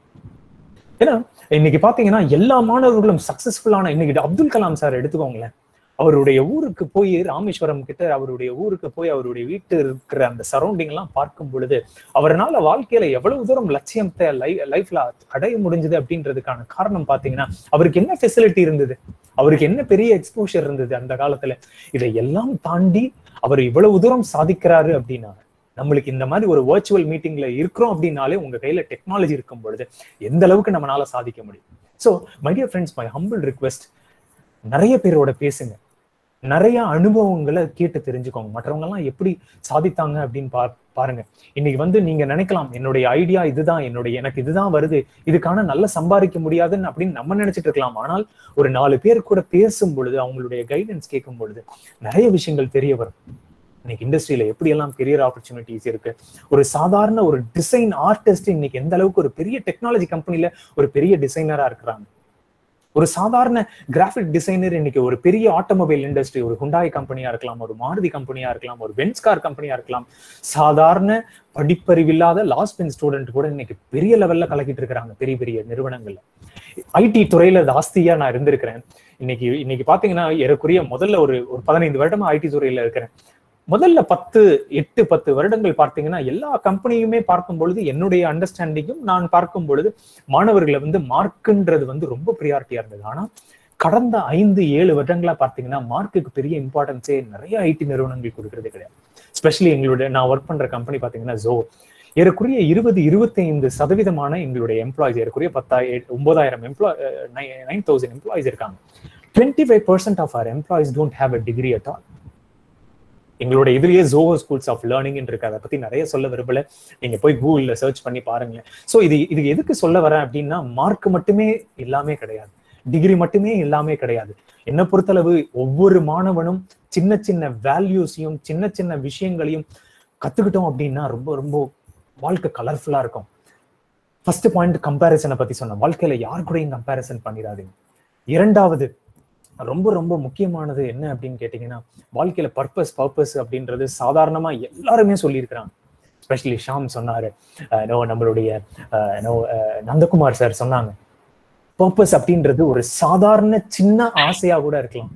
ஏன்னா இன்னைக்கு பாத்தீங்கன்னா எல்லா மாணவர்களும் சக்சஸ்ஃபுல்லான, இன்னைக்கு அப்துல் கலாம் சார் எடுத்துக்கோங்களேன், அவருடைய ஊருக்கு போய் ராமேஸ்வரம் கிட்ட அவருடைய ஊருக்கு போய் அவருடைய வீட்டு இருக்கிற அந்த சரௌண்டிங் எல்லாம் பார்க்கும் பொழுது அவரால் வாழ்க்கையில எவ்வளவு தூரம் லட்சியத்தை லைஃப்ல அடைய முடிஞ்சது அப்படின்றதுக்கான காரணம் பாத்தீங்கன்னா அவருக்கு என்ன ஃபெசிலிட்டி இருந்தது, அவருக்கு என்ன பெரிய எக்ஸ்போஷர் இருந்தது அந்த காலத்துல. இதை எல்லாம் தாண்டி அவர் இவ்வளவு தூரம் சாதிக்கிறாரு அப்படின்னா, நம்மளுக்கு இந்த மாதிரி ஒரு வர்ச்சுவல் மீட்டிங்ல இருக்கிறோம் அப்படின்னாலே உங்க கையில டெக்னாலஜி இருக்கும் பொழுது எந்த அளவுக்கு நம்மளால சாதிக்க முடியும். So my dear friends, my humble request, நிறைய பேரோட பேசுங்க, நிறைய அனுபவங்களை கேட்டு தெரிஞ்சுக்கோங்க, மற்றவங்க எல்லாம் எப்படி சாதித்தாங்க அப்படின்னு பா பாருங்க. இன்னைக்கு வந்து நீங்க நினைக்கலாம் என்னுடைய ஐடியா இதுதான், என்னுடைய எனக்கு இதுதான் வருது, இதுக்கான நல்லா சம்பாதிக்க முடியாதுன்னு அப்படின்னு நம்ம நினைச்சிட்டு இருக்கலாம். ஆனால் ஒரு நாலு பேர் கூட பேசும் பொழுது, அவங்களுடைய கைடன்ஸ் கேட்கும் பொழுது நிறைய விஷயங்கள் தெரிய வரும். இன்னைக்கு இண்டஸ்ட்ரியில எப்படி எல்லாம் கெரியர் ஆப்பர்ச்சுனிட்டிஸ் இருக்கு, ஒரு சாதாரண ஒரு டிசைன் ஆர்டிஸ்ட் இன்னைக்கு எந்த அளவுக்கு ஒரு பெரிய டெக்னாலஜி கம்பெனில ஒரு பெரிய டிசைனரா இருக்கிறாங்க, ஒரு சாதாரண கிராஃபிக் டிசைனர் இன்னைக்கு ஒரு பெரிய ஆட்டோமொபைல் இண்டஸ்ட்ரி, ஒரு ஹுண்டாய் கம்பெனியா இருக்கலாம், ஒரு மாருதி கம்பெனியா இருக்கலாம், ஒரு பென்ஸ் கார் கம்பெனியா இருக்கலாம், சாதாரண படிப்பறிவில்லாத லாஸ்ட் பெஞ்ச் ஸ்டூடெண்ட் கூட இன்னைக்கு பெரிய லெவல்ல கலக்கிட்டு இருக்கிறாங்க பெரிய பெரிய நிறுவனங்கள்ல. ஐடி துறையில ஜாஸ்தியா நான் இருந்திருக்கிறேன். இன்னைக்கு இன்னைக்கு பாத்தீங்கன்னா ஏறக்குறைய முதல்ல ஒரு ஒரு பதினைந்து வருடமா ஐடி துறையில இருக்கிறேன். முதல்ல பத்து எட்டு பத்து வருடங்கள் பார்த்தீங்கன்னா எல்லா கம்பெனியுமே பார்க்கும் பொழுது என்னுடைய அண்டர்ஸ்டாண்டிங்கும் நான் பார்க்கும் பொழுது மாணவர்களை வந்து மார்க்குன்றது வந்து ரொம்ப ப்ரியாரிட்டியா இருந்தது. ஆனா கடந்த ஐந்து ஏழு வருடங்களா பார்த்தீங்கன்னா மார்க்குக்கு பெரிய இம்பார்ட்டன்ஸே நிறைய ஐடி நிறுவனங்கள் கொடுக்கறதே கிடையாது. ஸ்பெஷலி எங்களுடைய நான் ஒர்க் பண்ற கம்பெனி பார்த்தீங்கன்னா ஜோ, ஏறக்குறைய இருபது இருபத்தி ஐந்து சதவீதமான எங்களுடைய எம்ப்ளாயிஸ், ஏறக்குறைய பத்தாயிரம் ஒன்பதாயிரம் எம்ப்ளாய் நைன் தௌசண்ட் எம்ப்ளாயிஸ் இருக்காங்க. Twenty five percent of our employees don't have a degree at all. எங்களோட இதுலயே ஜோஹோ ஸ்கூல்ஸ் ஆஃப் லேர்னிங் இருக்கு, அதை பத்தி நிறைய சொல்ல விரும்பல, நீங்க போய் கூகுள்ல சர்ச் பண்ணி பாருங்க. ஸோ இது இது எதுக்கு சொல்ல வரேன் அப்படின்னா, மார்க் மட்டுமே எல்லாமே கிடையாது, டிகிரி மட்டுமே எல்லாமே கிடையாது. என்னை பொறுத்தளவு ஒவ்வொரு மாணவனும் சின்ன சின்ன வேல்யூஸையும் சின்ன சின்ன விஷயங்களையும் கத்துக்கிட்டோம் அப்படின்னா ரொம்ப ரொம்ப வாழ்க்கை கலர்ஃபுல்லா இருக்கும். ஃபர்ஸ்ட் பாயிண்ட் கம்பேரிசனை பத்தி சொன்னேன். வாழ்க்கையில யார் கூடயும் கம்பேரிசன் பண்ணிடாதீங்க. இரண்டாவது ரொம்ப ரொம்ப முக்கியமானது என்ன அப்படின்னு கேட்டீங்கன்னா, வாழ்க்கையில பர்பஸ் பர்பஸ் அப்படின்றது சாதாரணமா எல்லாருமே சொல்லியிருக்கிறாங்க. ஸ்பெஷலி ஷாம் சொன்னாரு, நம்மளுடைய நந்தகுமார் சார் சொன்னாங்க, பர்பஸ் அப்படின்றது ஒரு சாதாரண சின்ன ஆசையா கூட இருக்கலாம்,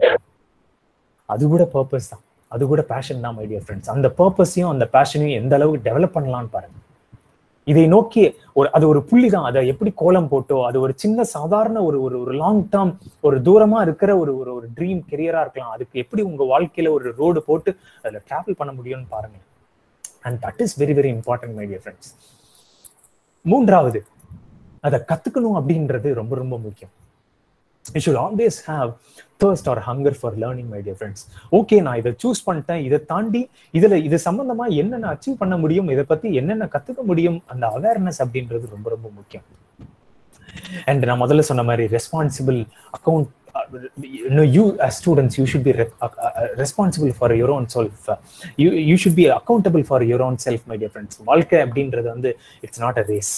அது கூட பர்பஸ் தான், அது கூட பேஷன் தான் மை டியர் ஃப்ரெண்ட்ஸ். அந்த பர்பஸையும் அந்த பேஷனையும் எந்த அளவுக்கு டெவலப் பண்ணலாம்னு பாருங்க. இதை நோக்கி ஒரு அது ஒரு புள்ளி தான், அதை எப்படி கோலம் போட்டோ அது ஒரு சின்ன சாதாரண ஒரு ஒரு லாங் டேர்ம் ஒரு தூரமா இருக்கிற ஒரு ஒரு ட்ரீம் கெரியரா இருக்கலாம். அதுக்கு எப்படி உங்க வாழ்க்கையில ஒரு ரோடு போட்டு அதுல டிராவல் பண்ண முடியும்னு பாருங்க. And that is very very important my dear friends. மூன்றாவது, அதை கத்துக்கணும் அப்படின்றது ரொம்ப ரொம்ப முக்கியம். You should always have thirst or hunger for learning, my dear friends. Okay, நான் இதை சூஸ் பண்ணிட்டேன், இதை தாண்டி இதுல இது சம்பந்தமா என்னென்ன அச்சீவ் பண்ண முடியும், இதை பத்தி என்னென்ன கத்துக்க முடியும், அந்த அவேர்னஸ் அப்படின்றது ரொம்ப ரொம்ப முக்கியம். அண்ட் நான் முதல்ல சொன்ன மாதிரி responsible account, you know, you as students, you should be re- uh, uh, responsible for your own self. Uh, you you should be accountable for your own self, my dear friends. வாழ்க்கை அப்படின்றது வந்து it's not a race.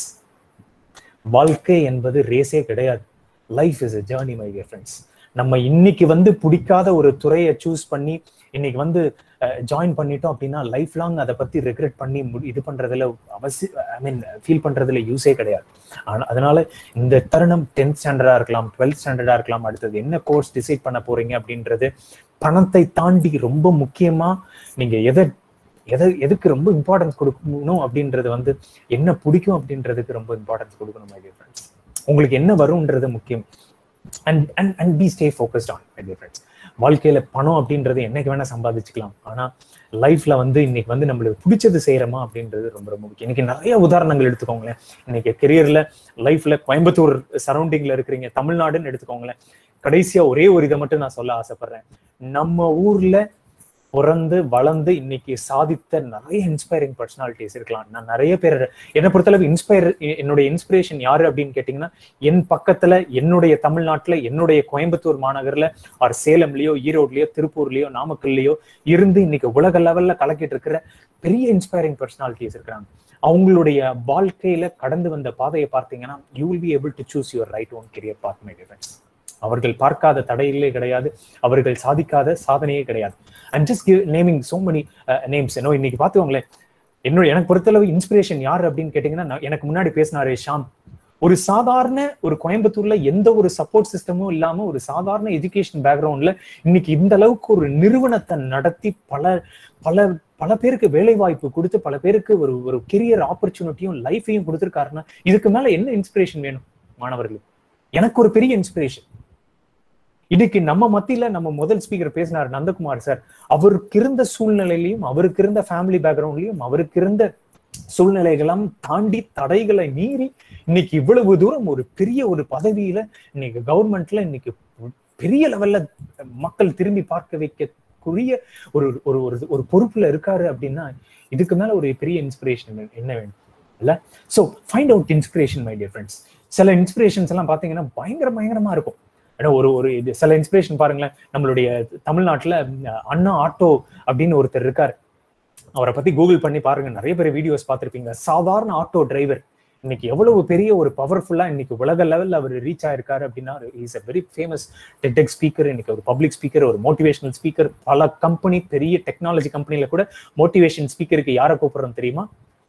வாழ்க்கை என்பது ரேஸே கிடையாது. Life is a journey, my dear friends. நம்ம இன்னைக்கு வந்து பிடிக்காத ஒரு துறையை சூஸ் பண்ணி இன்னைக்கு வந்து ஜாயின் பண்ணிட்டோம் அப்படின்னா லைஃப் லாங் அதை பத்தி ரெக்ரெட் பண்ணி இது பண்றதுல அவசியம், ஐ மீன் ஃபீல் பண்றதுல யூஸே கிடையாது. ஆனா அதனால இந்த தருணம் டென்த் ஸ்டாண்டர்டா இருக்கலாம், டுவெல்த் ஸ்டாண்டர்டா இருக்கலாம், அடுத்தது என்ன கோர்ஸ் டிசைட் பண்ண போறீங்க அப்படின்றது பணத்தை தாண்டி ரொம்ப முக்கியமா நீங்க எதை எதை எதுக்கு ரொம்ப இம்பார்ட்டன்ஸ் கொடுக்கணும் அப்படின்றது வந்து என்ன பிடிக்கும் அப்படின்றதுக்கு ரொம்ப இம்பார்ட்டன்ஸ் கொடுக்கணும், மை டியர் ஃப்ரெண்ட்ஸ். உங்களுக்கு என்ன வரும்ன்றது முக்கியம். And and and be stay focused on, my dear friends. வாழ்க்கையில பணம் அப்படின்றது என்னைக்கு வேணா சம்பாதிச்சுக்கலாம், ஆனா லைஃப்ல வந்து இன்னைக்கு வந்து நம்மளுக்கு பிடிச்சது செய்யறோமா அப்படின்றது ரொம்ப ரொம்ப முக்கியம். இன்னைக்கு நிறைய உதாரணங்கள் எடுத்துக்கோங்களேன். இன்னைக்கு கெரியர்ல லைஃப்ல கோயம்புத்தூர் சரௌண்டிங்ல இருக்கிறீங்க, தமிழ்நாடுன்னு எடுத்துக்கோங்களேன். கடைசியா ஒரே ஒரு இதை மட்டும் நான் சொல்ல ஆசைப்படுறேன். நம்ம ஊர்ல பிறந்து வளர்ந்து இன்னைக்கு சாதித்த நிறைய இன்ஸ்பைரிங் பர்சனாலிட்டிஸ் இருக்கலாம். நான் நிறைய பேர் என்னை பொறுத்தளவு இன்ஸ்பயர் என்னுடைய இன்ஸ்பிரேஷன் யாரு அப்படின்னு கேட்டீங்கன்னா, என் பக்கத்துல என்னுடைய தமிழ்நாட்டுல என்னுடைய கோயம்புத்தூர் மாநகர்ல ஆர் சேலம்லயோ ஈரோட்லயோ திருப்பூர்லயோ நாமக்கல்லையோ இருந்து இன்னைக்கு உலக லெவல்ல கலக்கிட்டு இருக்கிற பெரிய இன்ஸ்பைரிங் பர்சனாலிட்டிஸ் இருக்கிறாங்க. அவங்களுடைய வாழ்க்கையில கடந்து வந்த பாதையை பார்த்தீங்கன்னா, you will be able to choose your right own career path, my dear friends. அவர்கள் பார்க்காத தடையிலே கிடையாது, அவர்கள் சாதிக்காத சாதனையே கிடையாது. And just give naming so many names. ஏன்னோ இன்னைக்கு பார்த்துக்கோங்களேன், என்னோட எனக்கு பொறுத்தளவு இன்ஸ்பிரேஷன் யார் அப்படின்னு கேட்டீங்கன்னா, எனக்கு முன்னாடி பேசினாரே ஷாம், ஒரு சாதாரண ஒரு கோயம்புத்தூர்ல எந்த ஒரு சப்போர்ட் சிஸ்டமும் இல்லாம ஒரு சாதாரண எஜுகேஷன் பேக்ரவுண்ட்ல இன்னைக்கு இந்த அளவுக்கு ஒரு நிறுவனத்தை நடத்தி பல பல பல பேருக்கு வேலை வாய்ப்பு கொடுத்து பல பேருக்கு ஒரு ஒரு கெரியர் ஆப்பர்ச்சுனிட்டியும் லைஃபையும் கொடுத்துருக்காருன்னா இதுக்கு மேல என்ன இன்ஸ்பிரேஷன் வேணும் மாணவர்களுக்கு? எனக்கு ஒரு பெரிய இன்ஸ்பிரேஷன். இன்னைக்கு நம்ம மத்தியில நம்ம முதல் ஸ்பீக்கர் பேசினார் நந்தகுமார் சார். அவருக்கு இருந்த சூழ்நிலையிலையும் அவருக்கு இருந்த ஃபேமிலி பேக்ரவுண்ட்லயும் அவருக்கு இருந்த சூழ்நிலைகளும் தாண்டி தடைகளை மீறி இன்னைக்கு இவ்வளவு தூரம் ஒரு பெரிய ஒரு பதவியில இன்னைக்கு கவர்மெண்ட்ல இன்னைக்கு பெரிய லெவல்ல மக்கள் திரும்பி பார்க்க வைக்கக்கூடிய ஒரு ஒரு ஒரு பொறுப்புல இருக்காரு அப்படின்னா இதுக்கு மேல ஒரு பெரிய இன்ஸ்பிரேஷன் என்ன வேணும் இல்ல? So find out inspiration, my dear friends. சில இன்ஸ்பிரேஷன்ஸ் எல்லாம் பாத்தீங்கன்னா பயங்கர பயங்கரமா இருக்கும். ஒரு ஒரு இது சில இன்ஸ்பிரேஷன் பாருங்களேன். நம்மளுடைய தமிழ்நாட்டுல அண்ணா ஆட்டோ அப்படின்னு ஒருத்தர் இருக்காரு. அவரை பத்தி கூகுள் பண்ணி பாருங்க, நிறைய பேர் வீடியோஸ் பார்த்திருப்பீங்க. சாதாரண ஆட்டோ டிரைவர் இன்னைக்கு எவ்வளவு பெரிய ஒரு பவர்ஃபுல்லா இன்னைக்கு உலக லெவல்ல அவர் ரீச் ஆயிருக்காரு அப்படின்னா, is a very famous tech speaker, இன்னைக்கு ஒரு பப்ளிக் ஸ்பீக்கர், ஒரு மோட்டிவேஷனல் ஸ்பீக்கர். பல கம்பெனி, பெரிய டெக்னாலஜி கம்பெனில கூட மோட்டிவேஷன் ஸ்பீக்கருக்கு யாரை கூப்பிடுறோம் தெரியுமா?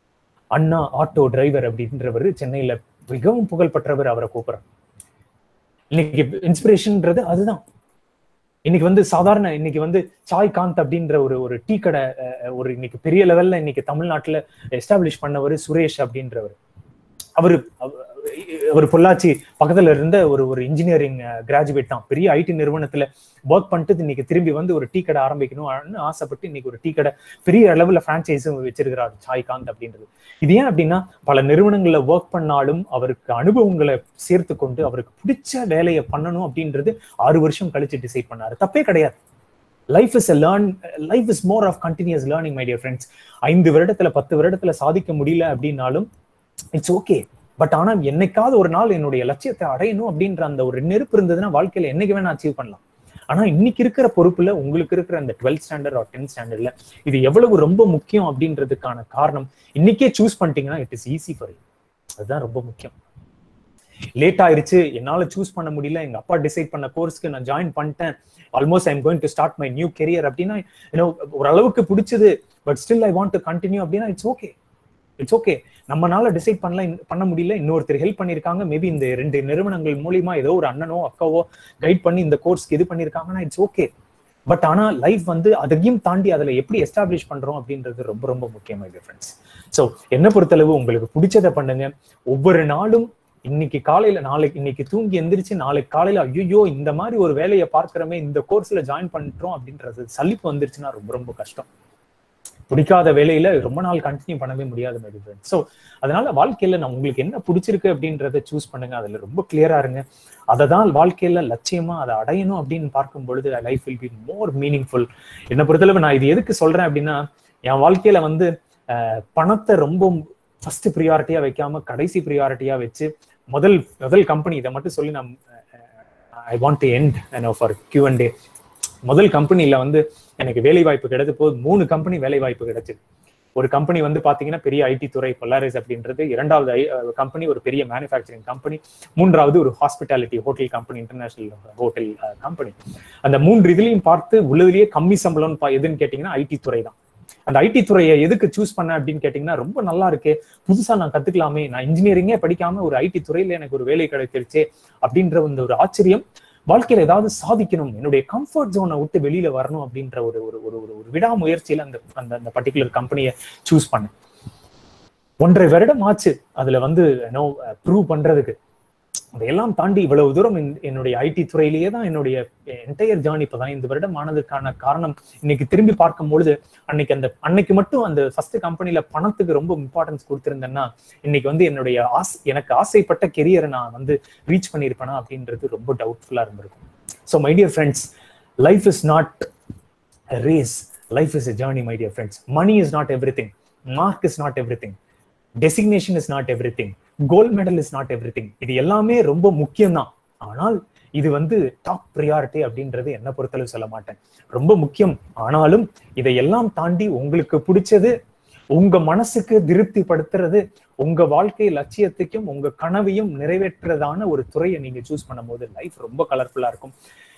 அண்ணா ஆட்டோ டிரைவர் அப்படின்றவர் சென்னையில மிகவும் புகழ்பெற்றவர், அவரை கூப்பிடுறோம். இன்னைக்கு இன்ஸ்பிரேஷன்ன்றது அதுதான். இன்னைக்கு வந்து சாதாரண இன்னைக்கு வந்து சாய் காந்த் அப்படின்ற ஒரு ஒரு டீ கடை ஒரு இன்னைக்கு பெரிய லெவல்ல இன்னைக்கு தமிழ்நாட்டுல எஸ்டாப்ளிஷ் பண்ணவர் சுரேஷ் அப்படின்றவர். அவரு ஒரு பொள்ளாச்சி பக்கத்துல இருந்த ஒரு ஒரு இன்ஜினியரிங் கிராஜுவேட் தான். பெரிய ஐடி நிறுவனத்துல ஒர்க் பண்ணிட்டு இன்னைக்கு திரும்பி வந்து ஒரு டீ கடை ஆரம்பிக்கணும்னு ஆசைப்பட்டு இன்னைக்கு ஒரு டீ கடை பெரிய அளவுல பிரான்ச்சைஸும் வச்சிருக்கிறார் சாய் காந்த் அப்படின்றது. இது ஏன் அப்படின்னா, பல நிறுவனங்கள்ல ஒர்க் பண்ணாலும் அவருக்கு அனுபவங்களை சேர்த்து கொண்டு அவருக்கு பிடிச்ச வேலையை பண்ணணும் அப்படின்றது ஆறு வருஷம் கழிச்சு டிசைட் பண்ணாரு. தப்பே கிடையாது. Life is a learn life is more of continuous learning, my dear friends. ஐந்து வருடத்துல பத்து வருடத்துல சாதிக்க முடியல அப்படின்னாலும் இட்ஸ் ஓகே. பட் ஆனா என்னைக்காவது ஒரு நாள் என்னுடைய லட்சியத்தை அடையணும் அப்படின்ற அந்த ஒரு நெருப்பு இருந்ததுன்னா வாழ்க்கையில என்னைக்கு வேணா அச்சீவ் பண்ணலாம். ஆனா இன்னைக்கு இருக்கிற பொறுப்புல உங்களுக்கு இருக்கிற அந்த டுவெல்த் ஸ்டாண்டர்ட் ஆர் டென்த் ஸ்டாண்டர்ட்ல இது எவ்வளவு ரொம்ப முக்கியம் அப்படின்றதுக்கான காரணம் இன்னைக்கே சூஸ் பண்ணிட்டீங்கன்னா it is easy for you. அதுதான் ரொம்ப முக்கியம். லேட் ஆயிருச்சு, என்னால சூஸ் பண்ண முடியல, எங்க அப்பா டிசைட் பண்ண கோர்ஸ்க்கு நான் ஜாயின் பண்ணிட்டேன், almost I am going to start my new career அப்படின்னா, யூனோ ஓரளவுக்கு பிடிச்சது but still I want to continue அப்படின்னா இட்ஸ் ஓகே. It's okay. நம்மளால டிசைட் பண்ணல பண்ண முடியல, இன்னொருத்தர் ஹெல்ப் பண்ணிருக்காங்க, மேபி இந்த ரெண்டு நிறுவனங்கள் மூலியமா ஏதோ ஒரு அண்ணனோ அக்காவோ கைட் பண்ணி இந்த கோர்ஸ்க்கு இது பண்ணிருக்காங்கன்னா இட்ஸ் ஓகே. பட் ஆனா லைஃப் வந்து அதையும் தாண்டி அதுல எப்படி எஸ்டாப்ளிஷ் பண்றோம் அப்படின்றது ரொம்ப ரொம்ப முக்கியமா டிஃபரன்ஸ். ஸோ என்ன பொறுத்தளவு உங்களுக்கு பிடிச்சதை பண்ணுங்க. ஒவ்வொரு நாளும் இன்னைக்கு காலையில நாளைக்கு இன்னைக்கு தூங்கி எந்திரிச்சு நாளைக்கு காலையில ஐயோ இந்த மாதிரி ஒரு வேலையை பார்க்கிறோமே, இந்த கோர்ஸ்ல ஜாயின் பண்ணிட்டோம் அப்படின்றது சலிப்பு வந்துருச்சுன்னா ரொம்ப ரொம்ப கஷ்டம். பிடிக்காத வேலையில ரொம்ப நாள் கண்டினியூ பண்ணவே முடியாது மை டியர் ஃப்ரெண்ட்ஸ். ஸோ அதனால வாழ்க்கையில நான் உங்களுக்கு என்ன பிடிச்சிருக்கு அப்படின்றத சூஸ் பண்ணுங்க. அதுல ரொம்ப கிளியரா இருங்க. அதை தான் வாழ்க்கையில லட்சியமா அதை அடையணும் அப்படின்னு பார்க்கும் பொழுது life will be more meaningful. என்னை பொறுத்தளவு நான் இது எதுக்கு சொல்றேன் அப்படின்னா, என் வாழ்க்கையில வந்து அஹ் பணத்தை ரொம்ப ஃபர்ஸ்ட் ப்ரியாரிட்டியா வைக்காம கடைசி ப்ரியாரிட்டியா வச்சு முதல் முதல் கம்பெனி இதை மட்டும் சொல்லி நான் I want to end for Q and day. முதல் கம்பெனில வந்து எனக்கு வேலை வாய்ப்பு கிடைச்ச போது மூணு கம்பெனி வேலை வாய்ப்பு கிடைச்சது. ஒரு கம்பெனி வந்து பாத்தீங்கன்னா பெரிய ஐடி துறை பொலாரிஸ் அப்படின்றது, இரண்டாவது கம்பெனி ஒரு பெரிய மேனுஃபேக்சரிங் கம்பெனி, மூன்றாவது ஒரு hospitality hotel company, international hotel company. அந்த மூன்று இதுலையும் பார்த்து உள்ளதுலயே கம்மி சம்பளம் எதுன்னு கேட்டீங்கன்னா ஐடி துறை தான். அந்த ஐடி துறையை எதுக்கு சூஸ் பண்ண அப்படின்னு கேட்டீங்கன்னா, ரொம்ப நல்லா இருக்கு, புதுசா நான் கத்துக்கலாமே, நான் இன்ஜினியரிங்கே படிக்காம ஒரு ஐடி துறையில எனக்கு ஒரு வேலை கிடைச்சிருச்சு அப்படின்ற இந்த ஒரு ஆச்சரியம், வாழ்க்கையில ஏதாவது சாதிக்கணும், என்னுடைய கம்ஃபர்ட் ஜோனை விட்டு வெளியில வரணும் அப்படின்ற ஒரு ஒரு ஒரு ஒரு விடாமுயற்சியில அந்த அந்த அந்த பர்டிகுலர் கம்பெனியை சூஸ் பண்ணேன். ஒன்றரை வருடம் ஆச்சு அதுல வந்து நோ ப்ரூவ் பண்றதுக்கு. அதையெல்லாம் தாண்டி இவ்வளவு தூரம் என்னுடைய ஐடி துறையிலேயே தான் என்னுடைய என்டையர் ஜேர்னி இப்பதான் இந்த வருடம் ஆனதுக்கான காரணம். இன்னைக்கு திரும்பி பார்க்கும் பொழுது அன்னைக்கு அந்த அன்னைக்கு மட்டும் அந்த ஃபர்ஸ்ட் கம்பெனில பணத்துக்கு ரொம்ப இம்பார்ட்டன்ஸ் கொடுத்திருந்தேன்னா இன்னைக்கு வந்து என்னுடைய ஆசை எனக்கு ஆசைப்பட்ட கெரியரை நான் வந்து ரீச் பண்ணியிருப்பேனா அப்படின்றது ரொம்ப டவுட்ஃபுல்லா இருந்திருக்கும். So my dear friends, life is not a race, life is a journey my dear friends. Money is not everything, mark is not everything, designation is not everything, gold medal is not everything. இது எல்லாமே ரொம்ப முக்கியம் தான். ஆனால் இது வந்து top priority அப்படின்றது என்ன பொறுத்தளவு சொல்ல மாட்டேன். ரொம்ப முக்கியம், ஆனாலும் இதையெல்லாம் தாண்டி உங்களுக்கு பிடிச்சது, உங்க மனசுக்கு திருப்தி படுத்துறது, உங்க வாழ்க்கை லட்சியத்துக்கும் உங்க கனவையும் நிறைவேற்றதான ஒரு துறையை நீங்க சூஸ் பண்ணும் போது லைஃப் ரொம்ப கலர்ஃபுல்லா இருக்கும்.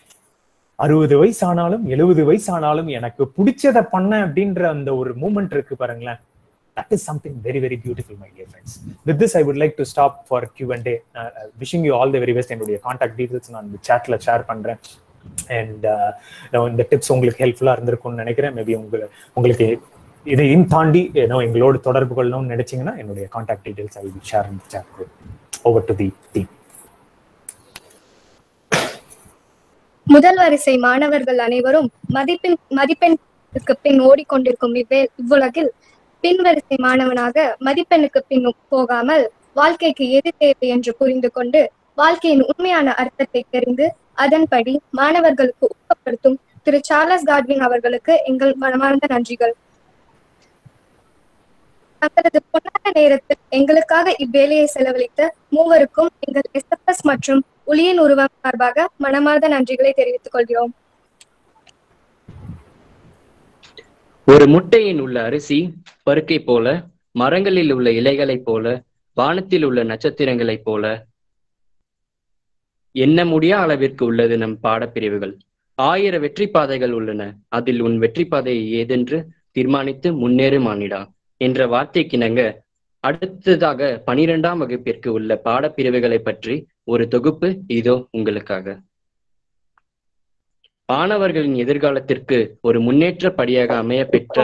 அறுபது வயசு ஆனாலும் எழுபது வயசு ஆனாலும் எனக்கு பிடிச்சதை பண்ண அப்படின்ற அந்த ஒரு மூமெண்ட் இருக்கு பாருங்களேன். That is something very very beautiful my dear friends. With this I would like to stop for Q and A. Uh, wishing you all the very best. என்னுடைய கான்டாக்ட் டீடைல்ஸ் நான் இந்த சாட்ல ஷேர் பண்றேன். அண்ட் இந்த tips உங்களுக்கு ஹெல்ப்ஃபுல்லா இருந்திருக்கும்னு நினைக்கிறேன். மேபி உங்க உங்களுக்கு இதையும் தாண்டி ஏதோ எங்களோட தொடர்பு கொள்ளணும்னு நினைச்சீங்கன்னா என்னுடைய contact details I will share in the chat. Over to the team. முதல் வரிசை மாணவர்கள் அனைவரும் மதிப்பெண் மதிப்பெண்ணுக்கு பின் ஓடிக்கொண்டிருக்கும் இவ்வே இவ்வுலகில் பின்வரிசை மாணவனாக மதிப்பெண்ணுக்கு பின் போகாமல் வாழ்க்கைக்கு எது தேவை என்று புரிந்து கொண்டு வாழ்க்கையின் உண்மையான அர்த்தத்தை தெரிந்து அதன்படி மாணவர்களுக்கு ஊக்கப்படுத்தும் திரு சார்லஸ் காட்வின் அவர்களுக்கு எங்கள் மனமார்ந்த நன்றிகள். தங்களது பொன்னான நேரத்தில் எங்களுக்காக இவ்வேலையை செலவழித்த மூவருக்கும் எங்கள் எஸ் எஃப் எஸ் மற்றும் ஒளியின் உருவம் சார்பாக மனமார்ந்த நன்றிகளை தெரிவித்துக் கொள்கிறோம். ஒரு முட்டையில் உள்ள அரிசி பருக்கை போல, மரங்களில் உள்ள இலைகளைப் போல, வானத்தில் உள்ள நட்சத்திரங்களைப் போல எண்ண முடியா அளவிற்கு உள்ளது நம் பாடப்பிரிவுகள். ஆயிரம் வெற்றி பாதைகள் உள்ளன, அதில் உன் வெற்றி பாதை ஏதென்று தீர்மானித்து முன்னேறு மானிடா என்ற வார்த்தைக்கிணங்க அடுத்ததாக பனிரெண்டாம் வகுப்பிற்கு உள்ள பாடப்பிரிவுகளை பற்றி ஒரு தொகுப்பு இதோ உங்களுக்காக. மாணவர்களின் எதிர்காலத்திற்கு ஒரு முன்னேற்ற படியாக அமைய பெற்ற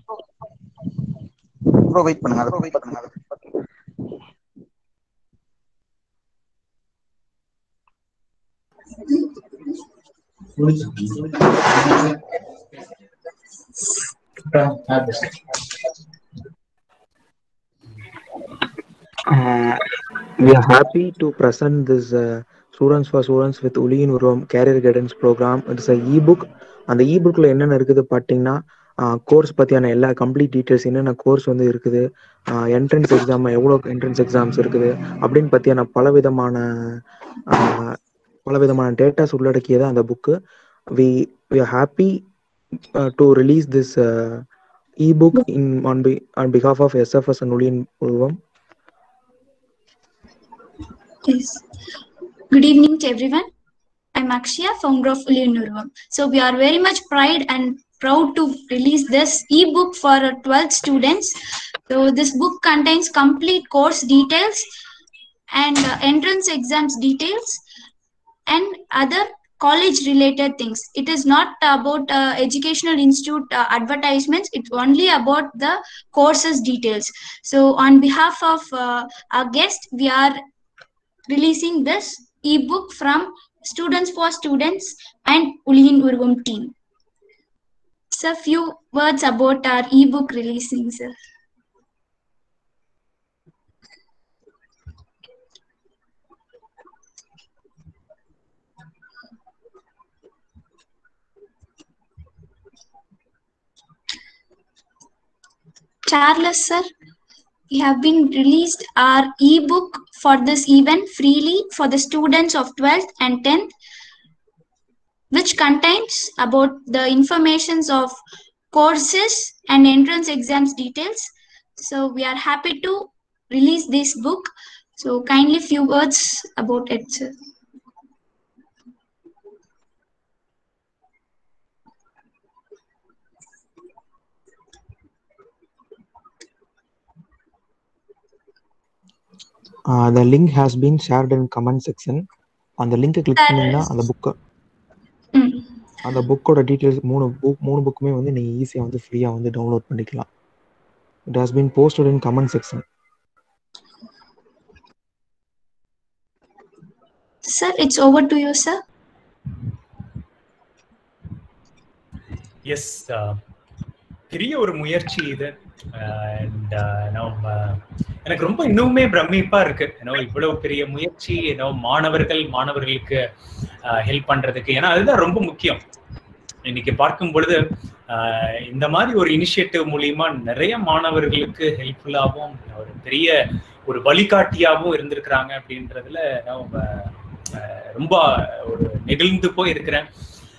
Uh, we are happy to present this uh, Students for Students with Uliyin Uruvam Career Guidance Program. It is a e-book. அந்த e-bookல என்னென்ன இருக்குது பார்த்தீங்கன்னா, கோர்ஸ் பற்றியான எல்லா கம்ப்ளீட் டீட்டெயில்ஸ், என்னென்ன கோர்ஸ் வந்து இருக்குது, என்ட்ரன்ஸ் எக்ஸாம் எவ்வளோ என்ட்ரன்ஸ் எக்ஸாம்ஸ் இருக்குது அப்படின்னு பற்றியான பலவிதமான பலவிதமான டேட்டாஸ் உள்ளடக்கியது அந்த book. We we are happy to release this e-book in on, be, on behalf of S F S and Uliyin Uruvam. Yes. Good evening to everyone. I'm Akshya, founder of Uliyin Uruvam. So we are very much pride and proud to release this e-book for twelfth students. So this book contains complete course details and uh, entrance exams details and other college related things. It is not about uh, educational institute uh, advertisements. It's only about the courses details. So on behalf of uh, our guest, we are releasing this e-book from Students for Students and Uliyin Uruvam team. Sir, few words about our ebook releasing, sir. Charles, sir, we have been released our ebook for this event freely for the students of twelfth and tenth, which contains about the informations of courses and entrance exams details. So we are happy to release this book. So kindly few words about it, sir. Uh, the link has been shared in comment section. அந்த லிங்கை click பண்ணீங்கன்னா அந்த book அந்த புக்கோட details மூணு book மூணு புக்குமே வந்து நீங்கள் ஈஸியாக வந்து ஃப்ரீயாக வந்து டவுன்லோட் பண்ணிக்கலாம். It has been posted in comment section. Sir, it's over to you, sir. Yes, பெரிய ஒரு முயற்சி இது. அண்ட் எனக்கு ரொம்ப இன்னுமே பிரமிப்பா இருக்கு. ஏன்னா இவ்வளவு பெரிய முயற்சி ஏன்னா மாணவர்கள் மாணவர்களுக்கு ஹெல்ப் பண்றதுக்கு, ஏன்னா அதுதான் ரொம்ப முக்கியம். இன்னைக்கு பார்க்கும் பொழுது இந்த மாதிரி ஒரு இனிஷியேட்டிவ் மூலியமா நிறைய மாணவர்களுக்கு ஹெல்ப்ஃபுல்லாகவும் ஒரு பெரிய ஒரு வழிகாட்டியாகவும் இருந்திருக்கிறாங்க அப்படின்றதுல நான் ரொம்ப ஒரு நெகிழ்ந்து போய் இருக்கிறேன்.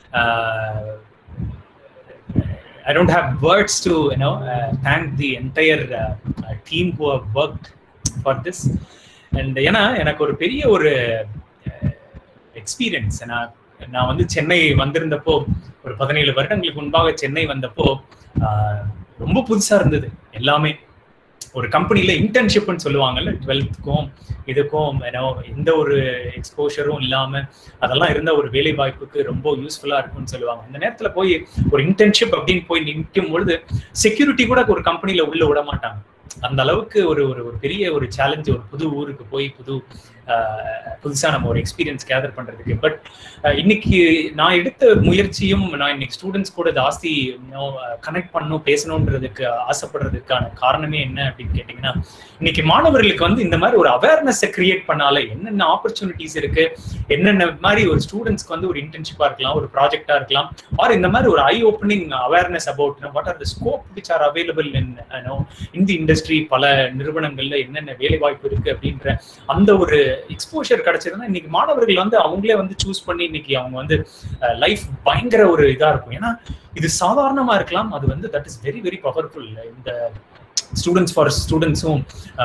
I don't have words to, you know, uh, thank the entire uh, uh, team who have worked for this. And ஏன்னா எனக்கு ஒரு பெரிய ஒரு எக்ஸ்பீரியன்ஸ். நான் நான் வந்து சென்னை வந்திருந்தப்போ ஒரு பதினேழு வருடங்களுக்கு முன்பாக சென்னை வந்தப்போ ரொம்ப புதுசா இருந்தது எல்லாமே. ஒரு கம்பெனில இன்டர்ன்ஷிப்னு சொல்லுவாங்கல்ல, டுவெல்த்துக்கும் இதுக்கும் ஏன்னா எந்த ஒரு எக்ஸ்போஷரும் இல்லாம அதெல்லாம் இருந்த ஒரு வேலை வாய்ப்புக்கு ரொம்ப யூஸ்ஃபுல்லா இருக்கும்னு சொல்லுவாங்க. அந்த நேரத்துல போய் ஒரு இன்டர்ன்ஷிப் அப்படின்னு போய் நிற்கும் பொழுது செக்யூரிட்டி கூட ஒரு கம்பெனில உள்ள விட மாட்டாங்க. அந்த அளவுக்கு ஒரு ஒரு பெரிய ஒரு சேலஞ்சு. ஒரு புது ஊருக்கு போய் புது புதுசா நம்ம ஒரு எக்ஸ்பீரியன்ஸ் கேதர் பண்றதுக்கு. பட் இன்னைக்கு நான் எடுத்த முயற்சியும் நான் இன்னைக்கு ஸ்டூடெண்ட்ஸ் கூட ஜாஸ்தி கனெக்ட் பண்ணணும் பேசணுன்றதுக்கு ஆசைப்படுறதுக்கான காரணமே என்ன அப்படின்னு கேட்டீங்கன்னா, இன்னைக்கு மாணவர்களுக்கு வந்து இந்த மாதிரி ஒரு அவேர்னஸை கிரியேட் பண்ணாலே என்னென்ன ஆப்பர்ச்சுனிட்டிஸ் இருக்கு, என்னென்ன மாதிரி ஒரு ஸ்டூடெண்ட்ஸ்க்கு வந்து ஒரு இன்டர்ன்ஷிப்பா இருக்கலாம், ஒரு ப்ராஜெக்டா இருக்கலாம், ஆர் இந்த மாதிரி ஒரு I opening awareness about what are the scope which are available in இந்த இண்டஸ்ட்ரி, பல நிறுவனங்கள்ல என்னென்ன வேலை வாய்ப்பு இருக்கு அப்படின்ற அந்த ஒரு எக்ஸ்போஷர் கிடைச்சதுன்னா இன்னைக்கு மாணவர்கள் வந்து அவங்களே வந்து சூஸ் பண்ணி இன்னைக்கு அவங்க வந்து லைஃப் பயங்கர ஒரு இதா இருக்கும். ஏன்னா இது சாதாரணமா இருக்கலாம், அது வந்து that is very very powerful. இந்த ஸ்டூடெண்ட்ஸ் ஃபார் ஸ்டூடெண்ட்ஸும்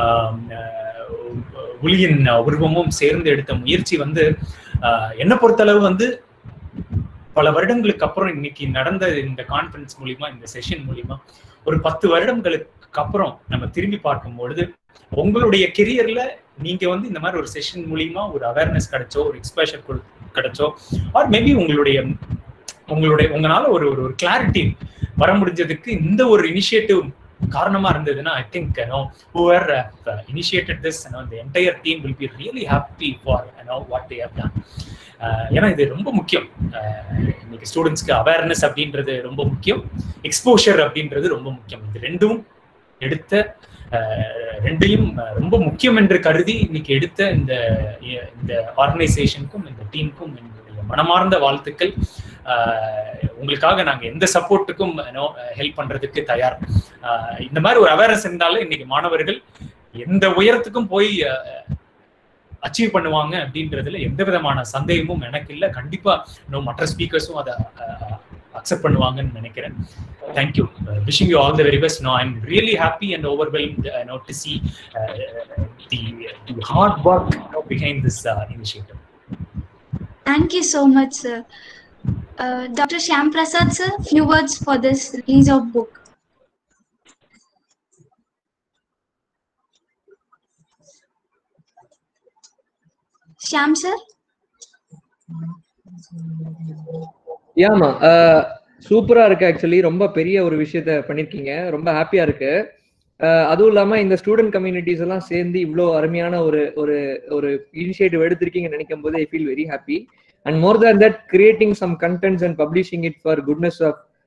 ஒளியின் உருவமும் சேர்ந்து எடுத்த முயற்சி வந்து என்னை பொறுத்தளவு வந்து பல வருடங்களுக்கு அப்புறம் இன்னைக்கு நடந்த இந்த கான்ஃபரன்ஸ் மூலியமா, இந்த செஷன் மூலியமா ஒரு பத்து வருடங்களுக்கு அப்புறம் நம்ம திரும்பி பார்க்கும் பொழுது உங்களுடைய கெரியர்ல நீங்க வந்து இந்த மாதிரி ஒரு செஷன் மூலியமா ஒரு அவேர்னஸ் கிடைச்சோ, ஒரு எக்ஸ்போஷர் கிடைச்சோ, ஆர் மேபி உங்களுடைய உங்களுடைய உங்களால ஒரு ஒரு கிளாரிட்டி வர முடிஞ்சதுக்கு இந்த ஒரு இனிஷியேட்டிவ் காரணமா இருந்ததுன்னா, I think you know whoever uh, initiated this, you know the entire team will be really happy for you know what they have done. ஏன்னா இது ரொம்ப முக்கியம். இன்னைக்கு ஸ்டூடெண்ட்ஸ்க்கு அவேர்னஸ் அப்படின்றது ரொம்ப முக்கியம், எக்ஸ்போஷர் அப்படின்றது ரொம்ப முக்கியம். இது ரெண்டும் எடுத்த ரெண்டையும் ரொம்ப முக்கியம் என்று கருதி இன்னைக்கு எடுத்த இந்த இந்த ஆர்கனைசேஷனுக்கும் இந்த டீமுக்கும் என்னுடைய மனமார்ந்த வாழ்த்துக்கள். உங்களுக்காக நாங்க எந்த சப்போர்ட்டுக்கும் ஹெல்ப் பண்றதுக்கு தயார். இந்த மாதிரி ஒரு அவேர்னஸ் இருந்தாலும் இன்னைக்கு மாணவர்கள் எந்த உயரத்துக்கும் போய் அச்சீவ் பண்ணுவாங்க அப்படின்றதுல எந்த விதமான சந்தேகமும் எனக்கு இல்லை. கண்டிப்பா இன்னும் மற்ற ஸ்பீக்கர்ஸும் அதை அக்செப்ட் பண்ணுவாங்கன்னு நினைக்கிறேன். Thank you. Uh, wishing you all the very best. No, I'm really happy and overwhelmed uh, you know, to see uh, the, the hard work you know, behind this uh, initiative. Thank you so much, sir. Uh, Doctor Shyam Prasad, sir, few words for this release of book. Shyam, sir? யாமா சூப்பரா இருக்கு. Actually ரொம்ப பெரிய ஒரு விஷயத்த பண்ணிருக்கீங்க, ரொம்ப ஹாப்பியா இருக்கு. அதுவும் இல்லாம இந்த ஸ்டூடெண்ட் கம்யூனிட்டிஸ் எல்லாம் சேர்ந்து இவ்வளோ அருமையான ஒரு ஒரு ஒரு இனிஷியேட்டிவ் எடுத்திருக்கீங்கன்னு நினைக்கும் போது I feel very happy. And more than that, creating some contents and publishing it for goodness of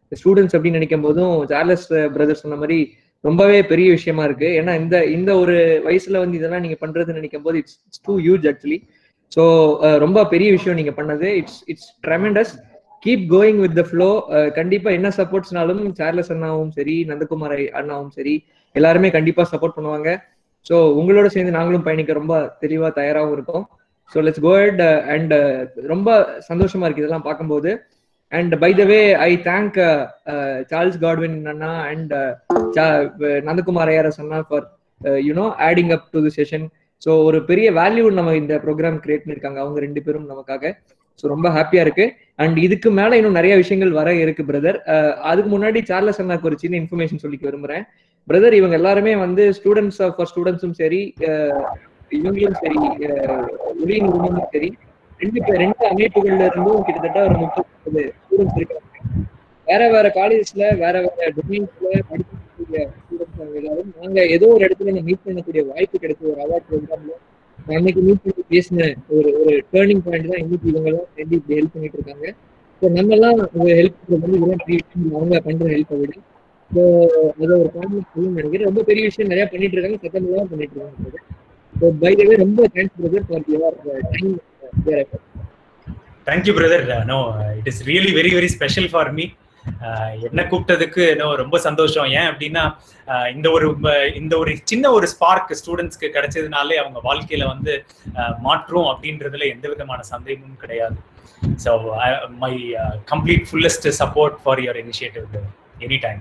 students அப்படின்னு நினைக்கும் போதும் சார்லஸ் பிரதர் சொன்ன மாதிரி ரொம்பவே பெரிய விஷயமா இருக்கு. ஏன்னா இந்த இந்த ஒரு வயசுல வந்து இதெல்லாம் நீங்க பண்றதுன்னு நினைக்கும் போது it's it's too huge actually. So ரொம்ப பெரிய விஷயம் நீங்க பண்ணது. It's it's tremendous. Keep going with the flow. கண்டிப்பா என்ன சப்போர்ட்ஸ்னாலும் சார்லஸ் அண்ணாவும் சரி, நந்தகுமார் அண்ணாவும் சரி, எல்லாருமே கண்டிப்பா சப்போர்ட் பண்ணுவாங்க. ஸோ உங்களோட சேர்ந்து நாங்களும் பயணிக்க ரொம்ப தெளிவா தயாராகவும் இருக்கோம். So let's go ahead. And ரொம்ப சந்தோஷமா இருக்கு இதெல்லாம் பார்க்கும்போது. And by the way I thank Charles Godwin அண்ணா அண்ட் நந்தகுமார் ஐஆர்எஸ் அண்ணா for you know adding up to the session. So ஒரு பெரிய வேல்யூ நம்ம இந்த ப்ரோக்ராம் கிரியேட் பண்ணியிருக்காங்க அவங்க ரெண்டு பேரும் நமக்காக. ஸோ ரொம்ப ஹாப்பியா இருக்கு. அண்ட் இதுக்கு மேல இன்னும் நிறைய விஷயங்கள் வர இருக்கு பிரதர். அதுக்கு முன்னாடி சார்லஸ் அண்ணாக்கு ஒரு சின்ன இன்ஃபர்மேஷன் சொல்லிக்க விரும்புறேன் பிரதர். இவங்க எல்லாருமே வந்து ஸ்டூடெண்ட்ஸ் ஃபார் ஸ்டூடெண்ட்ஸும் சரி, இவங்களும் சரி, ஒளியின் உரிமையும் சரி, ரெண்டு ரெண்டு அமைப்புகள்ல இருந்தும் கிட்டத்தட்ட ஒரு முப்பது ஸ்டூடெண்ட்ஸ் இருக்காங்க. வேற வேற காலேஜஸ்ல வேற வேற டொமைன்ஸ்ல படிக்கக்கூடிய ஸ்டூடெண்ட்ஸ் அவங்க எல்லாரும் நாங்க ஏதோ ஒரு இடத்துல மீட் பண்ணக்கூடிய வாய்ப்பு கிடைச்ச ஒரு அவார்ட் ப்ரோக்ராம்ல அன்னைக்கு மீட் பண்ணி பேசின ஒரு ஒரு டேர்னிங் பாயிண்ட் தான் இன்னைக்கு இவங்க எல்லாம் சேர்ந்து இப்படி ஹெல்ப் பண்ணிட்டு இருக்காங்க. ஸோ நம்ம எல்லாம் ஹெல்ப் பண்றது வந்து இதெல்லாம் அவங்க பண்ற ஹெல்ப்பை விட ஸோ அதை ஒரு கான்ஃபிடன்ஸ் சொல்லணும்னு நினைக்கிறேன். ரொம்ப பெரிய விஷயம் நிறைய பண்ணிட்டு இருக்காங்க, சத்தம் தான் பண்ணிட்டு இருக்காங்க. ஸோ பை த வே ரொம்ப thanks brother for your time. Thank you brother. No it is really very very special for me. என்ன கூப்பிட்டதுக்கு இன்னும் ரொம்ப சந்தோஷம். ஏன் அப்படின்னா இந்த ஒரு இந்த ஒரு சின்ன ஒரு ஸ்பார்க் ஸ்டூடெண்ட்ஸ்க்கு கிடைச்சதுனாலே அவங்க வாழ்க்கையில வந்து மாற்றும் அப்படின்றதுல எந்த விதமான சந்தேகமும் கிடையாது. So my complete fullest support for your initiative any time.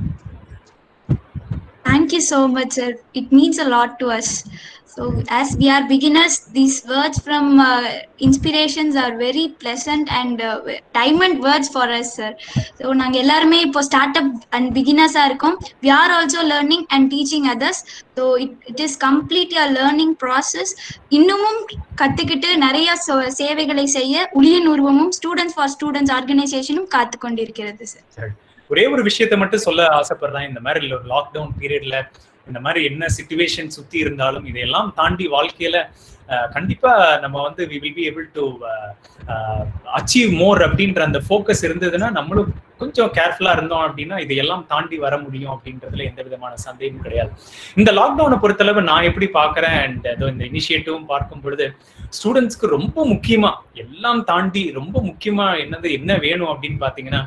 Thank you so much, sir. It means a lot to us. So as we are beginners, these words from uh, inspirations are very pleasant and uh, diamond words for us, sir. So நாங்க எல்லாருமே இப்போ startup and beginners ஆ இருக்கோம். We are also learning and teaching others. So it, it is completely a learning process. இன்னமும் கத்துக்கிட்டு நிறைய சேவைகளை செய்ய ஒளியின் உருவமும் ஸ்டூடெண்ட்ஸ் ஃபார் ஸ்டூடெண்ட்ஸ் ஆர்கனைசேஷனும் காத்து கொண்டிருக்கிறது சார். ஒரே ஒரு விஷயத்த மட்டும் சொல்ல ஆசைப்படுறேன். இந்த மாதிரி ஒரு லாக்டவுன் பீரியட்ல இந்த மாதிரி என்ன சிச்சுவேஷன் சுத்தி இருந்தாலும் இதையெல்லாம் தாண்டி வாழ்க்கையில கண்டிப்பா நம்ம வந்து we will be able to achieve more அப்படின்ற அந்த ஃபோக்கஸ் இருந்ததுன்னா நம்மளும் கொஞ்சம் கேர்ஃபுல்லா இருந்தோம் அப்படின்னா இதையெல்லாம் தாண்டி வர முடியும் அப்படின்றதுல எந்த விதமான சந்தேகமும் கிடையாது. இந்த லாக்டவுனை பொறுத்தளவு நான் எப்படி பாக்குறேன் அண்ட் ஏதோ இந்த இனிஷியேட்டிவும் பார்க்கும் பொழுது ஸ்டூடெண்ட்ஸ்க்கு ரொம்ப முக்கியமா எல்லாம் தாண்டி ரொம்ப முக்கியமா என்னது என்ன வேணும் அப்படின்னு பாத்தீங்கன்னா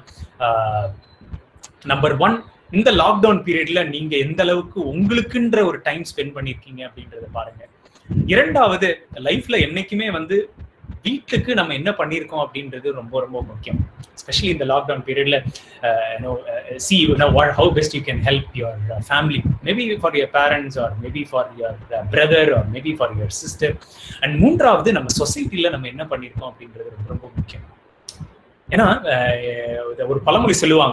நம்பர் ஒன், இந்த லாக்டவுன் பீரியட்ல நீங்க எந்த அளவுக்கு உங்களுக்குன்ற ஒரு டைம் ஸ்பெண்ட் பண்ணிருக்கீங்க அப்படின்றத பாருங்க. இரண்டாவது, லைஃப்ல என்னைக்குமே வந்து வீட்டுக்கு நம்ம என்ன பண்ணிருக்கோம் அப்படின்றது ரொம்ப ரொம்ப முக்கியம். எஸ்பெஷலி இந்த லாக்டவுன் பீரியட்ல see you know what how best you can help your uh, family, maybe for your parents or maybe for your uh, brother or maybe for your sister. and மூன்றாவது, நம்ம சொசைட்டில நம்ம என்ன பண்ணிருக்கோம் அப்படின்றது ரொம்ப ரொம்ப முக்கியம். ஏன்னா ஒரு பழமொழி சொல்லுவாங்க,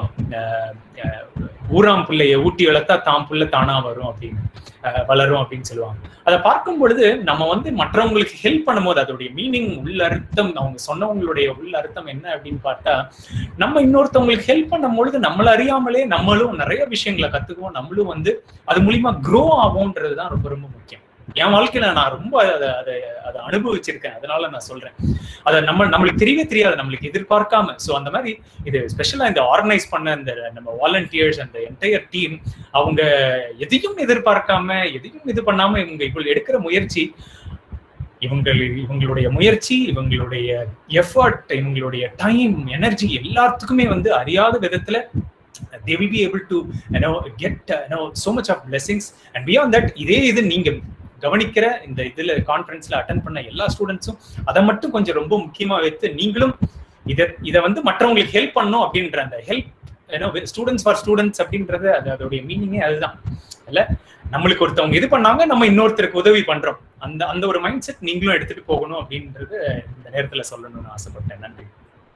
ஊராம் பிள்ளைய ஊட்டி வளர்த்தா தாம் புள்ள தானா வரும் அப்படின்னு வளரும் அப்படின்னு சொல்லுவாங்க. அதை பார்க்கும் பொழுது நம்ம வந்து மற்றவங்களுக்கு ஹெல்ப் பண்ணும்போது அதோடைய மீனிங் உள்ள அர்த்தம், அவங்க சொன்னவங்களுடைய உள்ள அர்த்தம் என்ன அப்படின்னு பார்த்தா, நம்ம இன்னொருத்தவங்களுக்கு ஹெல்ப் பண்ணும் பொழுது நம்மள அறியாமலே நம்மளும் நிறைய விஷயங்களை கத்துக்குவோம், நம்மளும் வந்து அது மூலியமா க்ரோ ஆகும்ன்றதுதான் ரொம்ப ரொம்ப முக்கியம். என் வாழ்க்கையில நான் ரொம்ப அதை அதை அதை அனுபவிச்சிருக்கேன். அதனால நான் சொல்றேன், அதை நம்ம நம்மளுக்கு தெரியவே தெரியாது, நம்மளுக்கு எதிர்பார்க்காம. ஸோ அந்த மாதிரி இது ஸ்பெஷலா இந்த ஆர்கனைஸ் பண்ண இந்த நம்ம வாலண்டியர்ஸ் அந்த என்டையர் டீம், அவங்க எதையும் எதிர்பார்க்காம எதையும் இது பண்ணாம இவங்க இவங்க எடுக்கிற முயற்சி, இவங்க இவங்களுடைய முயற்சி, இவங்களுடைய எஃபர்ட், இவங்களுடைய டைம், எனர்ஜி எல்லாத்துக்குமே வந்து அறியாத விதத்துல they will be able to you know get uh, you know so much of blessings. and beyond that, இதே இது நீங்க கவனிக்கிற இந்த இதுல கான்ஃபரன்ஸ்ல அட்டென்ட் பண்ண எல்லா ஸ்டூடெண்ட்ஸும் அதை மட்டும் கொஞ்சம் ரொம்ப முக்கியமா வைத்து நீங்களும் இதை இதை வந்து மற்றவங்களுக்கு ஹெல்ப் பண்ணணும் அப்படின்ற அந்த ஹெல்ப் ஏன்னா ஸ்டூடெண்ட்ஸ் ஃபார் ஸ்டூடெண்ட்ஸ் அப்படின்றது அது அதோடைய மீனிங்கே அதுதான் இல்ல. நம்மளுக்கு ஒருத்தவங்க இது பண்ணாங்க, நம்ம இன்னொருத்தருக்கு உதவி பண்றோம், அந்த அந்த ஒரு மைண்ட் செட் நீங்களும் எடுத்துட்டு போகணும் அப்படின்றது இந்த நேரத்துல சொல்லணும்னு ஆசைப்பட்டேன். நன்றி.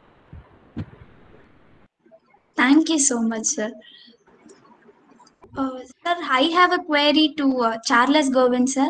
Thank you so much, sir. Uh, sir, I have a query to uh, Charles Govind, sir.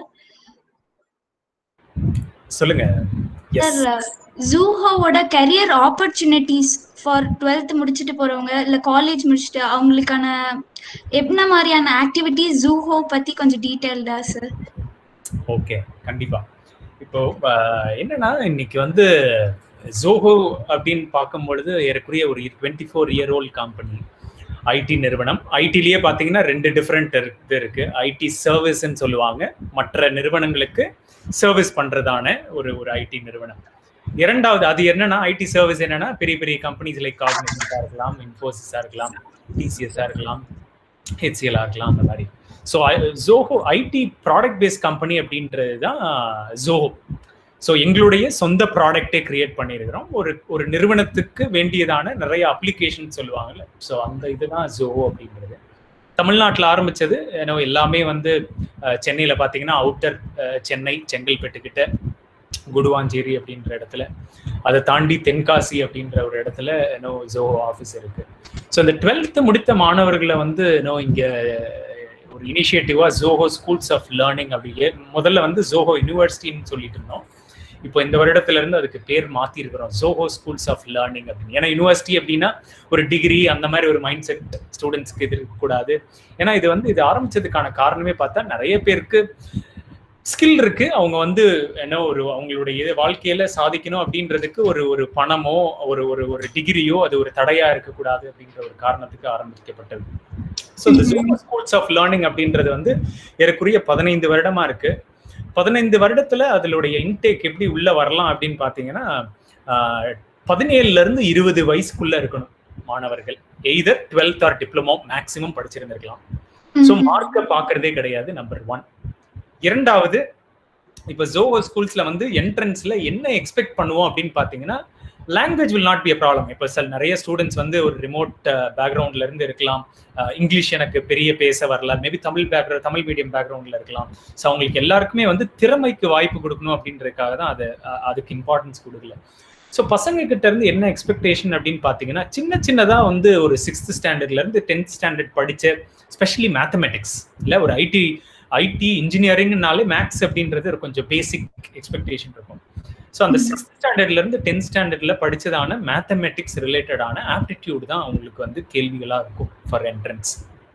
சொல்லுங்க. Sir, uh, Zuho ஓட career opportunities for twelfth முடிச்சிட்டு போறவங்க இல்ல காலேஜ் முடிச்சிட்டு அவங்களுக்கான என்ன மாதிரியான ஆக்டிவிட்டிஸ் Zuho பத்தி கொஞ்சம் டீடைல்டா சார். ஓகே, கண்டிப்பா. இப்போ என்னன்னா இன்னைக்கு வந்து ஜோஹோ அப்படின்னு பார்க்கும் பொழுது ஏறக்குறைய ஒரு twenty four year old company, IT நிறுவனம். ஐடிலேயே பார்த்தீங்கன்னா ரெண்டு டிஃப்ரெண்ட் இது இருக்கு. ஐடி சர்வீஸ்ன்னு சொல்லுவாங்க, மற்ற நிறுவனங்களுக்கு சர்வீஸ் பண்றதான ஒரு ஒரு ஐடி நிறுவனம். இரண்டாவது அது என்னன்னா, ஐடி சர்வீஸ் என்னன்னா பெரிய பெரிய கம்பெனிஸ் லைக் காக்னிசன்டா இருக்கலாம், இன்ஃபோசிஸா இருக்கலாம், டிசிஎஸ்ஸா இருக்கலாம், ஹெச்சிஎல்லா இருக்கலாம், அந்த மாதிரி. So Zoho IT product based company அப்படின்றது தான் ஜோஹோ. ஸோ எங்களுடைய சொந்த ப்ராடக்டே கிரியேட் பண்ணியிருக்கிறோம். ஒரு ஒரு நிறுவனத்துக்கு வேண்டியதான நிறைய அப்ளிகேஷன் சொல்லுவாங்கல்ல, ஸோ அந்த இதுதான் ஜோஹோ அப்படின்றது. தமிழ்நாட்டில் ஆரம்பிச்சது. ஏன்னா எல்லாமே வந்து சென்னையில் பார்த்தீங்கன்னா அவுட்டர் சென்னை, செங்கல்பட்டுக்கிட்ட குடுவாஞ்சேரி அப்படின்ற இடத்துல, அதை தாண்டி தென்காசி அப்படின்ற ஒரு இடத்துல நோ ஜோஹோ ஆஃபீஸ் இருக்கு. ஸோ இந்த டுவெல்த்து முடித்த மாணவர்களை வந்து நோ இங்கே ஒரு இனிஷியேட்டிவா ஜோஹோ ஸ்கூல்ஸ் ஆஃப் லேர்னிங் அப்படி முதல்ல வந்து ஜோஹோ யூனிவர்சிட்டின்னு சொல்லிட்டு இருந்தோம். இப்போ இந்த வருடத்துல இருந்து அதுக்கு பேர் மாத்தி இருக்கிறோம், ஜோஹோ ஸ்கூல்ஸ் ஆஃப் லேர்னிங் அப்படின்னு. ஏன்னா யூனிவர்சிட்டி அப்படின்னா ஒரு டிகிரி அந்த மாதிரி ஒரு மைண்ட் செட் ஸ்டூடெண்ட்ஸ்க்கு இது இருக்கக்கூடாது. ஏன்னா இது வந்து இது ஆரம்பிச்சதுக்கான காரணமே பார்த்தா நிறைய பேருக்கு ஸ்கில் இருக்கு, அவங்க வந்து என்ன ஒரு அவங்களுடைய வாழ்க்கையில சாதிக்கணும் அப்படின்றதுக்கு ஒரு ஒரு பணமோ ஒரு ஒரு ஒரு டிகிரியோ அது ஒரு தடையா இருக்கக்கூடாது அப்படின்ற ஒரு காரணத்துக்கு ஆரம்பிக்கப்பட்டது. ஸோ இந்த ஜோஹோ ஸ்கூல்ஸ் ஆஃப் லேர்னிங் அப்படின்றது வந்து ஏறக்குறைய பதினைந்து வருடமா இருக்கு. பதினைந்து வருடத்துல அதனுடைய இன்டேக் எப்படி உள்ள வரலாம் அப்படின்னு பாத்தீங்கன்னா, பதினேழுல இருந்து இருபது வயசுக்குள்ள இருக்கணும் மாணவர்கள். Either twelfth or diploma maximum படிச்சிருந்திருக்கலாம். ஸோ மார்க்கை பாக்குறதே கிடையாது, நம்பர் ஒன். இரண்டாவது, இப்ப ஜோஹோ ஸ்கூல்ஸ்ல வந்து என்ட்ரன்ஸ்ல என்ன எக்ஸ்பெக்ட் பண்ணுவோம் அப்படின்னு பாத்தீங்கன்னா, language will not be a problem. இப்போ சார் நிறைய ஸ்டூடெண்ட்ஸ் வந்து ஒரு ரிமோட் பேக்ரவுண்ட்ல இருந்து இருக்கலாம், இங்கிலீஷ் எனக்கு பெரிய பேச வரல, maybe Tamil background Tamil medium பேக்ரவுண்ட்ல இருக்கலாம். ஸோ அவங்களுக்கு எல்லாருக்குமே வந்து திறமைக்கு வாய்ப்பு கொடுக்கணும் அப்படின்றதுக்காக தான் அது அதுக்கு இம்பார்ட்டன்ஸ் கொடுக்கல. ஸோ பசங்க கிட்ட இருந்து என்ன எக்ஸ்பெக்டேஷன் அப்படின்னு பார்த்தீங்கன்னா, சின்ன சின்னதா வந்து ஒரு சிக்ஸ்த் ஸ்டாண்டர்ட்ல இருந்து டென்த் ஸ்டாண்டர்ட் படிச்ச ஸ்பெஷலி மேத்தமெட்டிக்ஸ் இல்லை ஒரு ஐடி ஐடி இன்ஜினியரிங்னாலே மேக்ஸ் அப்படின்றது ஒரு கொஞ்சம் பேசிக் எக்ஸ்பெக்டேஷன் இருக்கும். ஸோ அந்த சிக்ஸ்த் ஸ்டாண்டர்ட்ல இருந்து டென்த் ஸ்டாண்டர்ட்ல படிச்சதான மேத்தமெட்டிக்ஸ் ரிலேட்டடான ஆப்டிடியூட் தான் அவங்களுக்கு வந்து கேள்விகளா இருக்கும் ஃபார் என்ட்ரன்ஸ்.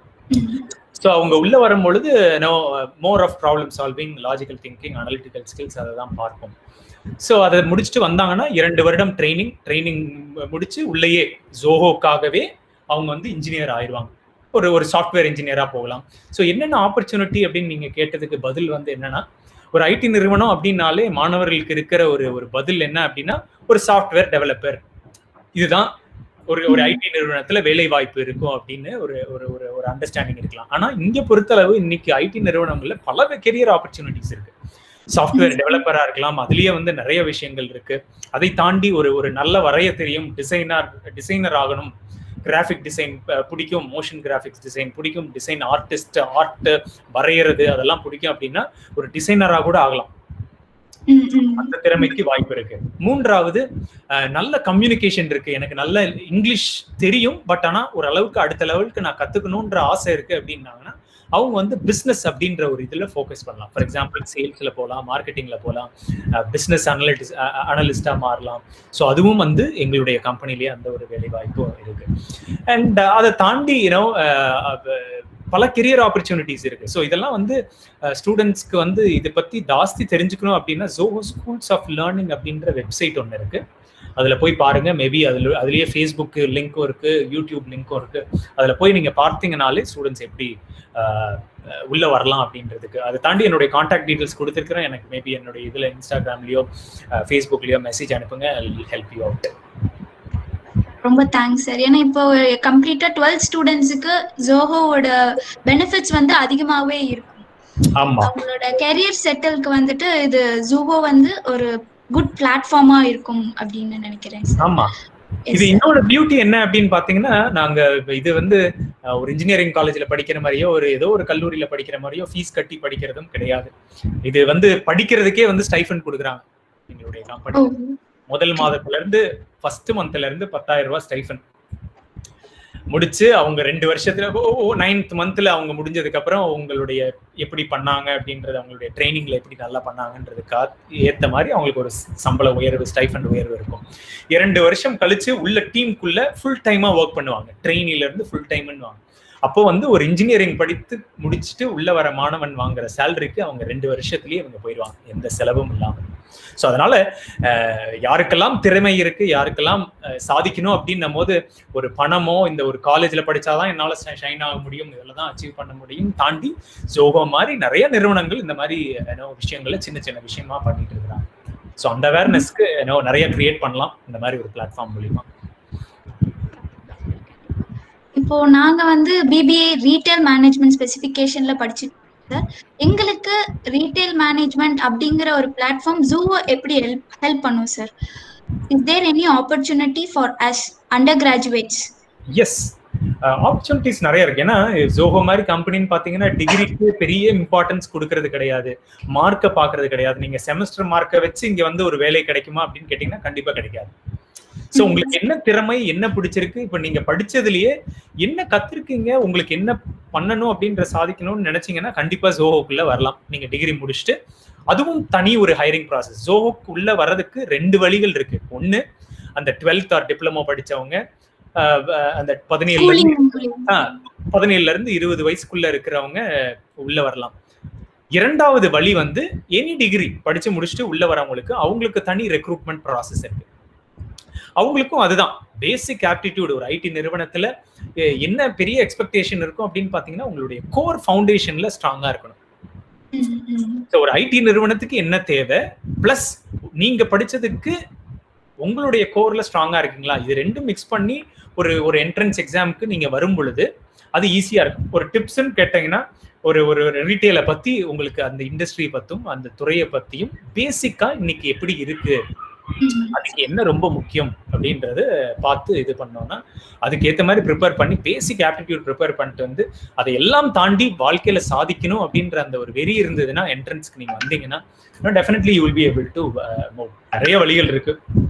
ஸோ அவங்க உள்ள வரும்பொழுது no more of problem solving, logical thinking, analytical skills அதை தான் பார்ப்போம். ஸோ அதை முடிச்சுட்டு வந்தாங்கன்னா இரண்டு வருடம் ட்ரைனிங் ட்ரைனிங் முடிச்சு உள்ளேயே ஜோஹோக்காகவே அவங்க வந்து இன்ஜினியர் ஆயிடுவாங்க. ஒரு ஒரு சாஃப்ட்வேர் இன்ஜினியரா போகலாம். ஸோ என்னென்ன ஆப்பர்ச்சுனிட்டி அப்படின்னு நீங்க கேட்டதுக்கு பதில் வந்து என்னன்னா, ஒரு ஐடி நிறுவனம் அப்படின்னாலே மாணவர்களுக்கு இருக்கிற ஒரு ஒரு பதில் என்ன அப்படின்னா, ஒரு சாஃப்ட்வேர் டெவலப்பர், இதுதான் ஒரு ஒரு ஐடி நிறுவனத்துல வேலை வாய்ப்பு இருக்கும் அப்படின்னு ஒரு ஒரு ஒரு அண்டர்ஸ்டாண்டிங் இருக்கலாம். ஆனா இங்க பொறுத்தளவு இன்னைக்கு ஐடி நிறுவனங்கள்ல பல கெரியர் ஆப்பர்ச்சுனிட்டிஸ் இருக்கு. சாஃப்ட்வேர் டெவலப்பரா இருக்கலாம், அதுலயே வந்து நிறைய விஷயங்கள் இருக்கு. அதை தாண்டி ஒரு ஒரு நல்ல வரைய தெரியும், டிசைனர் டிசைனர் ஆகணும், கிராஃபிக் டிசைன் பிடிக்கும், மோஷன் கிராஃபிக்ஸ் டிசைன் பிடிக்கும், டிசைன் ஆர்டிஸ்ட் ஆர்ட் வரைகிறது அதெல்லாம் பிடிக்கும் அப்படின்னா ஒரு டிசைனரா கூட ஆகலாம். அந்த திறமைக்கு வாய்ப்பு இருக்கு. மூன்றாவது, நல்ல கம்யூனிகேஷன் இருக்கு, எனக்கு நல்ல இங்கிலீஷ் தெரியும், பட் ஆனா ஒரு அளவுக்கு அடுத்த லெவலுக்கு நான் கத்துக்கணும்ன்ற ஆசை இருக்கு அப்படின்னாங்கன்னா அவங்க வந்து பிஸ்னஸ் அப்படின்ற ஒரு இதுல ஃபோக்கஸ் பண்ணலாம். ஃபார் எக்ஸாம்பிள் சேல்ஸ்ல போகலாம், மார்க்கெட்டிங்ல போகலாம், பிஸ்னஸ் அனலிட்டிஸ் அனலிஸ்டா மாறலாம். ஸோ அதுவும் வந்து எங்களுடைய கம்பெனிலேயே அந்த ஒரு வேலை வாய்ப்பும் இருக்கு. அண்ட் அதை தாண்டி யூனோ பல கெரியர் ஆப்பர்ச்சுனிட்டிஸ் இருக்கு. ஸோ இதெல்லாம் வந்து ஸ்டூடெண்ட்ஸ்க்கு வந்து இதை பத்தி ஜாஸ்தி தெரிஞ்சுக்கணும் அப்படின்னா ஜோஹோ ஸ்கூல்ஸ் ஆஃப் லேர்னிங் அப்படின்ற வெப்சைட் ஒன்று இருக்கு, அதுல போய் பாருங்க. மேபி அதுல அதுலயே ஃபேஸ்புக் லிங்க்கும் இருக்கு, யூடியூப் லிங்க்கும் இருக்கு. அதுல போய் நீங்க பார்த்தீங்கனாலே ஸ்டூடெண்ட்ஸ் எப்படி உள்ள வரலாம் அப்படின்றதுக்கு. அதை தாண்டி என்னுடைய கான்டாக்ட் டீடைல்ஸ் கொடுத்துருக்கிறேன். எனக்கு மேபி என்னுடைய இதுல இன்ஸ்டாகிராம்லயோ ஃபேஸ்புக்லயோ மெசேஜ் அனுப்புங்க, ஹெல்ப் யூ அவுட். ரொம்ப தேங்க்ஸ் சார். ஏன்னா இப்போ கம்ப்ளீட்டா டுவெல்த் ஸ்டூடெண்ட்ஸுக்கு ஜோஹோவோட பெனிஃபிட்ஸ் வந்து அதிகமாவே இருக்கும். அவங்களோட கெரியர் செட்டிலுக்கு வந்துட்டு இது ஜோஹோ வந்து ஒரு குட் பிளாட்ஃபார்மா இருக்கும் அப்படின்னு நினைக்கிறேன். ஆமா, இது இன்னொரு பியூட்டி என்ன அப்படின்னு பாத்தீங்கன்னா, நாங்க இது வந்து ஒரு இன்ஜினியரிங் காலேஜ்ல படிக்கிற மாதிரியோ ஒரு ஏதோ ஒரு கல்லூரியில படிக்கிற மாதிரியோ ஃபீஸ் கட்டி படிக்கிறதும் கிடையாது. இது வந்து படிக்கிறதுக்கே வந்து ஸ்டைஃபண்ட் கொடுக்குறாங்க எங்களுடைய கம்பெனி. முதல் மாதத்துல இருந்து ஃபர்ஸ்ட் மந்த்ல இருந்து பத்தாயிரம் ரூபாய் ஸ்டைஃபண்ட் முடிச்சு அவங்க ரெண்டு வருஷத்துல நைன்த் மந்த்ல அவங்க முடிஞ்சதுக்கு அப்புறம் உங்களுடைய எப்படி பண்ணாங்க அப்படின்றது, அவங்களுடைய ட்ரைனிங்ல எப்படி நல்லா பண்ணாங்கன்றதுக்கா ஏத்த மாதிரி அவங்களுக்கு ஒரு சம்பள உயர்வு, ஸ்டைஃபண்ட் உயர்வு இருக்கும். இரண்டு வருஷம் கழிச்சு உள்ள டீமுக்குள்ள ஃபுல் டைமா ஒர்க் பண்ணுவாங்க, ட்ரெயினில இருந்து ஃபுல் டைம்னு வாங்க. அப்போ வந்து ஒரு இன்ஜினியரிங் படித்து முடிச்சுட்டு உள்ள வர மாணவன் வாங்குற சேலரிக்கு அவங்க ரெண்டு வருஷத்துலயே அவங்க போயிடுவாங்க, எந்த செலவும் இல்லாமல். ஸோ அதனால யாருக்கெல்லாம் திறமை இருக்கு, யாருக்கெல்லாம் சாதிக்கணும் அப்படின்னும் போது ஒரு பணமோ இந்த ஒரு காலேஜ்ல படிச்சாதான் என்னால ஷைன் ஆக முடியும், இதெல்லாம் தான் அச்சீவ் பண்ண முடியும் தாண்டி ஜோஹோ மாதிரி நிறைய நிறுவனங்கள் இந்த மாதிரி விஷயங்களை சின்ன சின்ன விஷயமா பண்ணிட்டு இருக்கிறாங்க. ஸோ அந்த அவேர்னஸ்க்கு நிறைய கிரியேட் பண்ணலாம் இந்த மாதிரி ஒரு பிளாட்ஃபார்ம் மூலியமா. இப்போ நாங்க வந்து பிபிஏ ரீட்டைல் மேனேஜ்மெண்ட் ஸ்பெசிஃபிகேஷன்ல படிச்சு சார், எங்களுக்கு ரீட்டைல் மேனேஜ்மெண்ட் அப்படிங்கிற ஒரு பிளாட்ஃபார்ம் ஜூவோ எப்படி ஹெல்ப் ஹெல்ப் பண்ணும் sir? Is there any opportunity for us undergraduates? Yes, opportunities நிறைய இருக்கு. ஏன்னா ஜோஹோ மாதிரி கம்பெனின்னு பாத்தீங்கன்னா டிகிரிக்கு பெரிய இம்பார்ட்டன்ஸ் கொடுக்கறது கிடையாது, மார்க்கை பாக்குறது கிடையாது. நீங்க செமஸ்டர் மார்க்கை வச்சு இங்க வந்து ஒரு வேலை கிடைக்குமா அப்படின்னு கேட்டீங்கன்னா கண்டிப்பா கிடைக்காது. சோ உங்களுக்கு என்ன திறமை, என்ன பிடிச்சிருக்கு, இப்ப நீங்க படிச்சதுலயே என்ன கத்துருக்கீங்க, உங்களுக்கு என்ன பண்ணணும் அப்படின்ற சாதிக்கணும்னு நினைச்சீங்கன்னா கண்டிப்பா ஜோஹோக்குள்ள வரலாம். நீங்க டிகிரி முடிச்சுட்டு அதுவும் தனி ஒரு ஹைரிங் ப்ராசஸ். ஜோஹோக்கு உள்ள வர்றதுக்கு ரெண்டு வழிகள் இருக்கு. ஒண்ணு அந்த டுவெல்த் ஆர் டிப்ளமோ படிச்சவங்க அந்த பதினேழுல பதினேழுல இருந்து இருபது வயசுக்குள்ள இருக்கிறவங்க உள்ள வரலாம். இரண்டாவது வழி வந்து எனி டிகிரி படிச்சு முடிச்சுட்டு உள்ள வரவங்களுக்கு அவங்களுக்கு தனி ரெக்ரூட்மெண்ட் ப்ராசஸ் இருக்கு. அவங்களுக்கும் அதுதான் பேசிக் ஆப்டிடியூட். ஒரு ஐடி நிறுவனத்துல என்ன பெரிய எக்ஸ்பெக்டேஷன் இருக்கும் அப்படின்னு பாத்தீங்கன்னா உங்களுடைய கோர் ஃபவுண்டேஷன்ல ஸ்ட்ராங்கா இருக்கணும். ஒரு ஐடி நிறுவனத்துக்கு என்ன தேவை, பிளஸ் நீங்க படிச்சதுக்கு உங்களுடைய கோர்ல ஸ்ட்ராங்கா இருக்கீங்களா, இது ரெண்டும் மிக்ஸ் பண்ணி ஒரு ஒரு என்ட்ரன்ஸ் எக்ஸாமுக்கு நீங்க வரும் பொழுது அது ஈஸியா இருக்கும். ஒரு டிப்ஸ்ன்னு கேட்டீங்கன்னா ஒரு ஒரு ரீட்டைலை பத்தி உங்களுக்கு அந்த இண்டஸ்ட்ரி பத்தும் அந்த துறையை பத்தியும் பேசிக்கா இன்னைக்கு எப்படி இருக்கு, அதுக்கு என்ன ரொம்ப முக்கியம் அப்படின்றது பார்த்து இது பண்ணோம்னா அதுக்கு ஏற்ற மாதிரி ப்ரிப்பேர் பண்ணி பேசிக் ஆப்டிடியூட் ப்ரிப்பேர் பண்ணிட்டு வந்து அதை எல்லாம் தாண்டி வாழ்க்கையில சாதிக்கணும் அப்படின்ற அந்த ஒரு வெறி இருந்ததுன்னா என்ட்ரன்ஸ்க்கு நீங்க வந்தீங்கன்னா definitely you will be able to move. நிறைய வழிகள் இருக்கு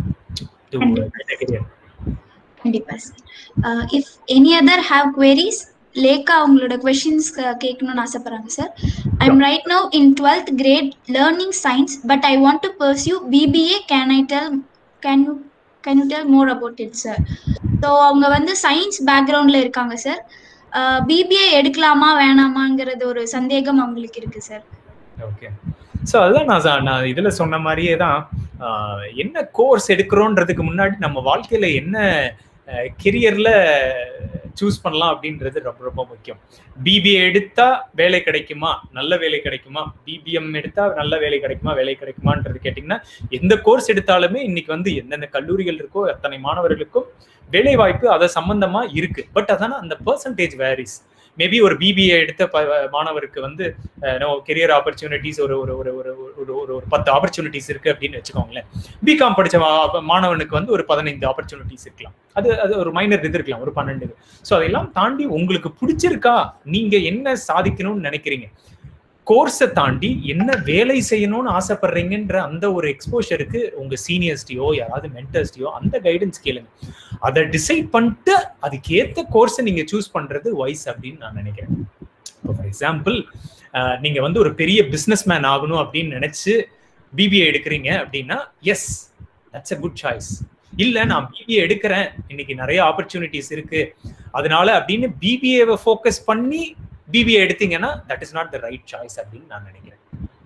டு கெட் a career. கண்டிப்பா sir. If any other have queries, லேக்கா அவங்களோட கொஸ்டின்ஸ் கேட்கணும்னு ஆசைப்படுறாங்க sir. I am right now in twelfth grade learning science but I want to pursue BBA. Can I tell can you can you tell more about it sir? So அவங்க வந்து science பேக்ரவுண்ட்ல இருக்காங்க sir. BBA எடுக்கலாமா வேணாமாங்கிறது ஒரு சந்தேகம் அவங்களுக்கு இருக்கு sir. Okay, so அதுதான் நான் நான் இதுல சொன்ன மாதிரியே தான் என்ன கோர்ஸ் எடுக்கிறோன்றதுக்கு முன்னாடி நம்ம வாழ்க்கையில என்ன கெரியர்ல சூஸ் பண்ணலாம் அப்படின்றது ரொம்ப ரொம்ப முக்கியம். பிபிஏ எடுத்தா வேலை கிடைக்குமா, நல்ல வேலை கிடைக்குமா, பிபிஎம் எடுத்தா நல்ல வேலை கிடைக்குமா, வேலை கிடைக்குமான்றது கேட்டீங்கன்னா எந்த கோர்ஸ் எடுத்தாலுமே இன்னைக்கு வந்து எந்தெந்த கல்லூரிகள் இருக்கோ அத்தனை மாணவர்களுக்கும் வேலை வாய்ப்பு அதை சம்பந்தமா இருக்கு. பட் அதான அந்த பெர்சன்டேஜ் வேரிஸ். மேபி ஒரு பிபிஏ எடுத்த மாணவருக்கு வந்து கெரியர் ஆப்பர்ச்சுனிட்டிஸ் ஒரு ஒரு ஒரு ஒரு ஒரு பத்து ஆப்பர்ச்சுனிட்டிஸ் இருக்கு அப்படின்னு வச்சுக்கோங்களேன். பிகாம் படிச்ச மாணவனுக்கு வந்து ஒரு பதினைந்து ஆப்பர்ச்சுனிட்டிஸ் இருக்கலாம். அது அது ஒரு மைனர் இது இருக்கலாம், ஒரு பன்னெண்டு. ஸோ அதெல்லாம் தாண்டி உங்களுக்கு பிடிச்சிருக்கா, நீங்க என்ன சாதிக்கணும்னு நினைக்கிறீங்க, கோர்ஸை தாண்டி என்ன வேலை செய்யணும்னு ஆசைப்படுறீங்கன்ற அந்த ஒரு எக்ஸ்போஷருக்கு உங்க சீனியர்ஸ்டையோ யாராவது மென்டர்ஸ்டையோ அந்த கைடன்ஸ் கேளுங்க. அதை டிசைட் பண்ணிட்டு அதுக்கேற்ற கோர்ஸை நீங்க சூஸ் பண்றது வைஸ் அப்படின்னு நான் நினைக்கிறேன். ஃபார் எக்ஸாம்பிள், நீங்க வந்து ஒரு பெரிய பிசினஸ் மேன் ஆகணும் அப்படின்னு நினைச்சு பிபிஏ எடுக்கிறீங்க அப்படின்னா yes, that's a good choice. இல்ல நான் பிபிஏ எடுக்கிறேன், இன்னைக்கு நிறைய ஆப்பர்ச்சுனிட்டிஸ் இருக்கு அதனால அப்படின்னு பிபிஏவை ஃபோக்கஸ் பண்ணி பிபிஏ எடுத்தீங்கன்னா that is not the right choice அப்படின்னு நான் நினைக்கிறேன்.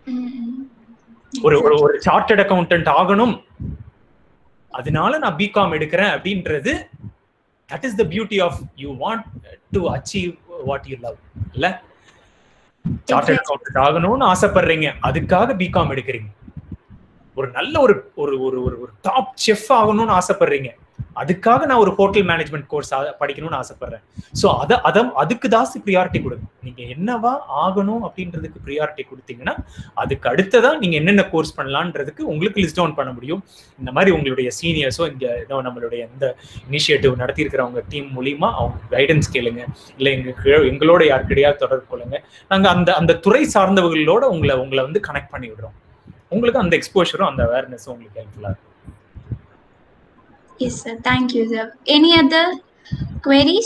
ஒரு ஒரு சார்ட்டர்ட் அக்கௌண்டன்ட் ஆகணும் அதனால நான் பிகாம் எடுக்கிறேன் அப்படின்றது that is the beauty of you want to achieve what you love. இல்ல சார்ட்டர்ட் அக்கௌண்டன்ட் ஆகணும்னு ஆசைப்படுறீங்க, அதுக்காக பிகாம் எடுக்கிறீங்க. ஒரு நல்ல ஒரு ஒரு ஒரு ஒரு டாப் செஃப் ஆகணும்னு ஆசைப்படுறீங்க, அதுக்காக நான் ஒரு ஹோட்டல் மேனேஜ்மெண்ட் கோர்ஸ் படிக்கணும்னு ஆசைப்படுறேன். ஸோ அதை அதை அதுக்கு தாசி ப்ரியாரிட்டி கொடுங்க. நீங்க என்னவா ஆகணும் அப்படின்றதுக்கு ப்ரியாரிட்டி கொடுத்தீங்கன்னா அதுக்கு அடுத்ததான் நீங்க என்னென்ன கோர்ஸ் பண்ணலான்றதுக்கு உங்களுக்கு லிஸ்ட் டவுன் பண்ண முடியும். இந்த மாதிரி உங்களுடைய சீனியர்ஸோ இங்க ஏதோ நம்மளுடைய இந்த இனிஷியேட்டிவ் நடத்தி இருக்கிறவங்க டீம் மூலியமா அவங்க கைடன்ஸ் கேளுங்க, இல்லை எங்க எங்களோட யாருக்கிடையாவது தொடர்பு கொள்ளுங்க. நாங்க அந்த அந்த துறை சார்ந்தவர்களோட உங்களை உங்களை வந்து கனெக்ட் பண்ணி விடுறோம். உங்களுக்கு அந்த எக்ஸ்போஷரும் அந்த அவேர்னஸும் உங்களுக்கு ஹெல்ப்ஃபுல்லா இருக்கும். Yes, sir. Thank you, sir. Any other queries?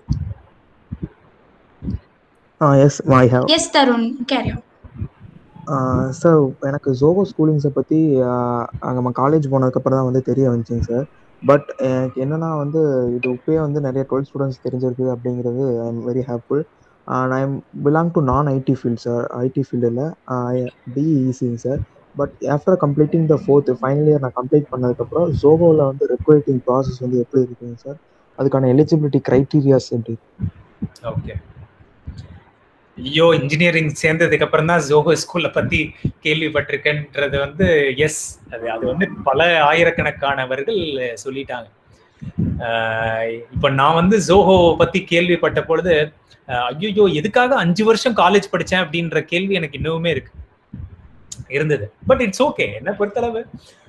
Uh, yes, I have. Yes, Tarun, carry on. Sir, எனக்கு ஜோஹோ ஸ்கூலிங்ஸை பற்றி அங்கே நம்ம காலேஜ் போனதுக்கப்புறம் தான் வந்து தெரிய வந்துச்சுங்க சார். பட் எனக்கு என்னென்னா வந்து இது இப்போயே வந்து நிறைய டுவெல்த் ஸ்டூடெண்ட்ஸ் தெரிஞ்சிருக்கு அப்படிங்கிறது I am very happyful. And I am belong to நான் ஐடி ஃபீல்ட் சார். ஐடி ஃபீல்டில் பிஇசிங்க sir. But after completing the fourth final year நான் கம்ப்ளீட் பண்ணதுக்கப்புறம் ஜோகோவில் வந்து ரெக்ரூட்டிங் ப்ராசஸ் வந்து எப்படி இருக்குங்க சார்? அதுக்கான எலிஜிபிலிட்டி க்ரைட்டீரியாஸ் எப்படி? ஓகே, ஐயோ இன்ஜினியரிங் சேர்ந்ததுக்கு அப்புறம் தான் ஜோகோ ஸ்கூல்ல பத்தி கேள்விப்பட்டிருக்கேன்றது வந்து எஸ், அது அது வந்து பல ஆயிரக்கணக்கானவர்கள் சொல்லிட்டாங்க. இப்ப நான் வந்து ஜோஹோ பத்தி கேள்விப்பட்ட பொழுது ஐயோ எதுக்காக அஞ்சு வருஷம் காலேஜ் படிச்சேன் அப்படின்ற கேள்வி எனக்கு இன்னுமே இருக்கு இருந்தது. பட் இட்ஸ் ஓகே, என்ன பொறுத்தளவு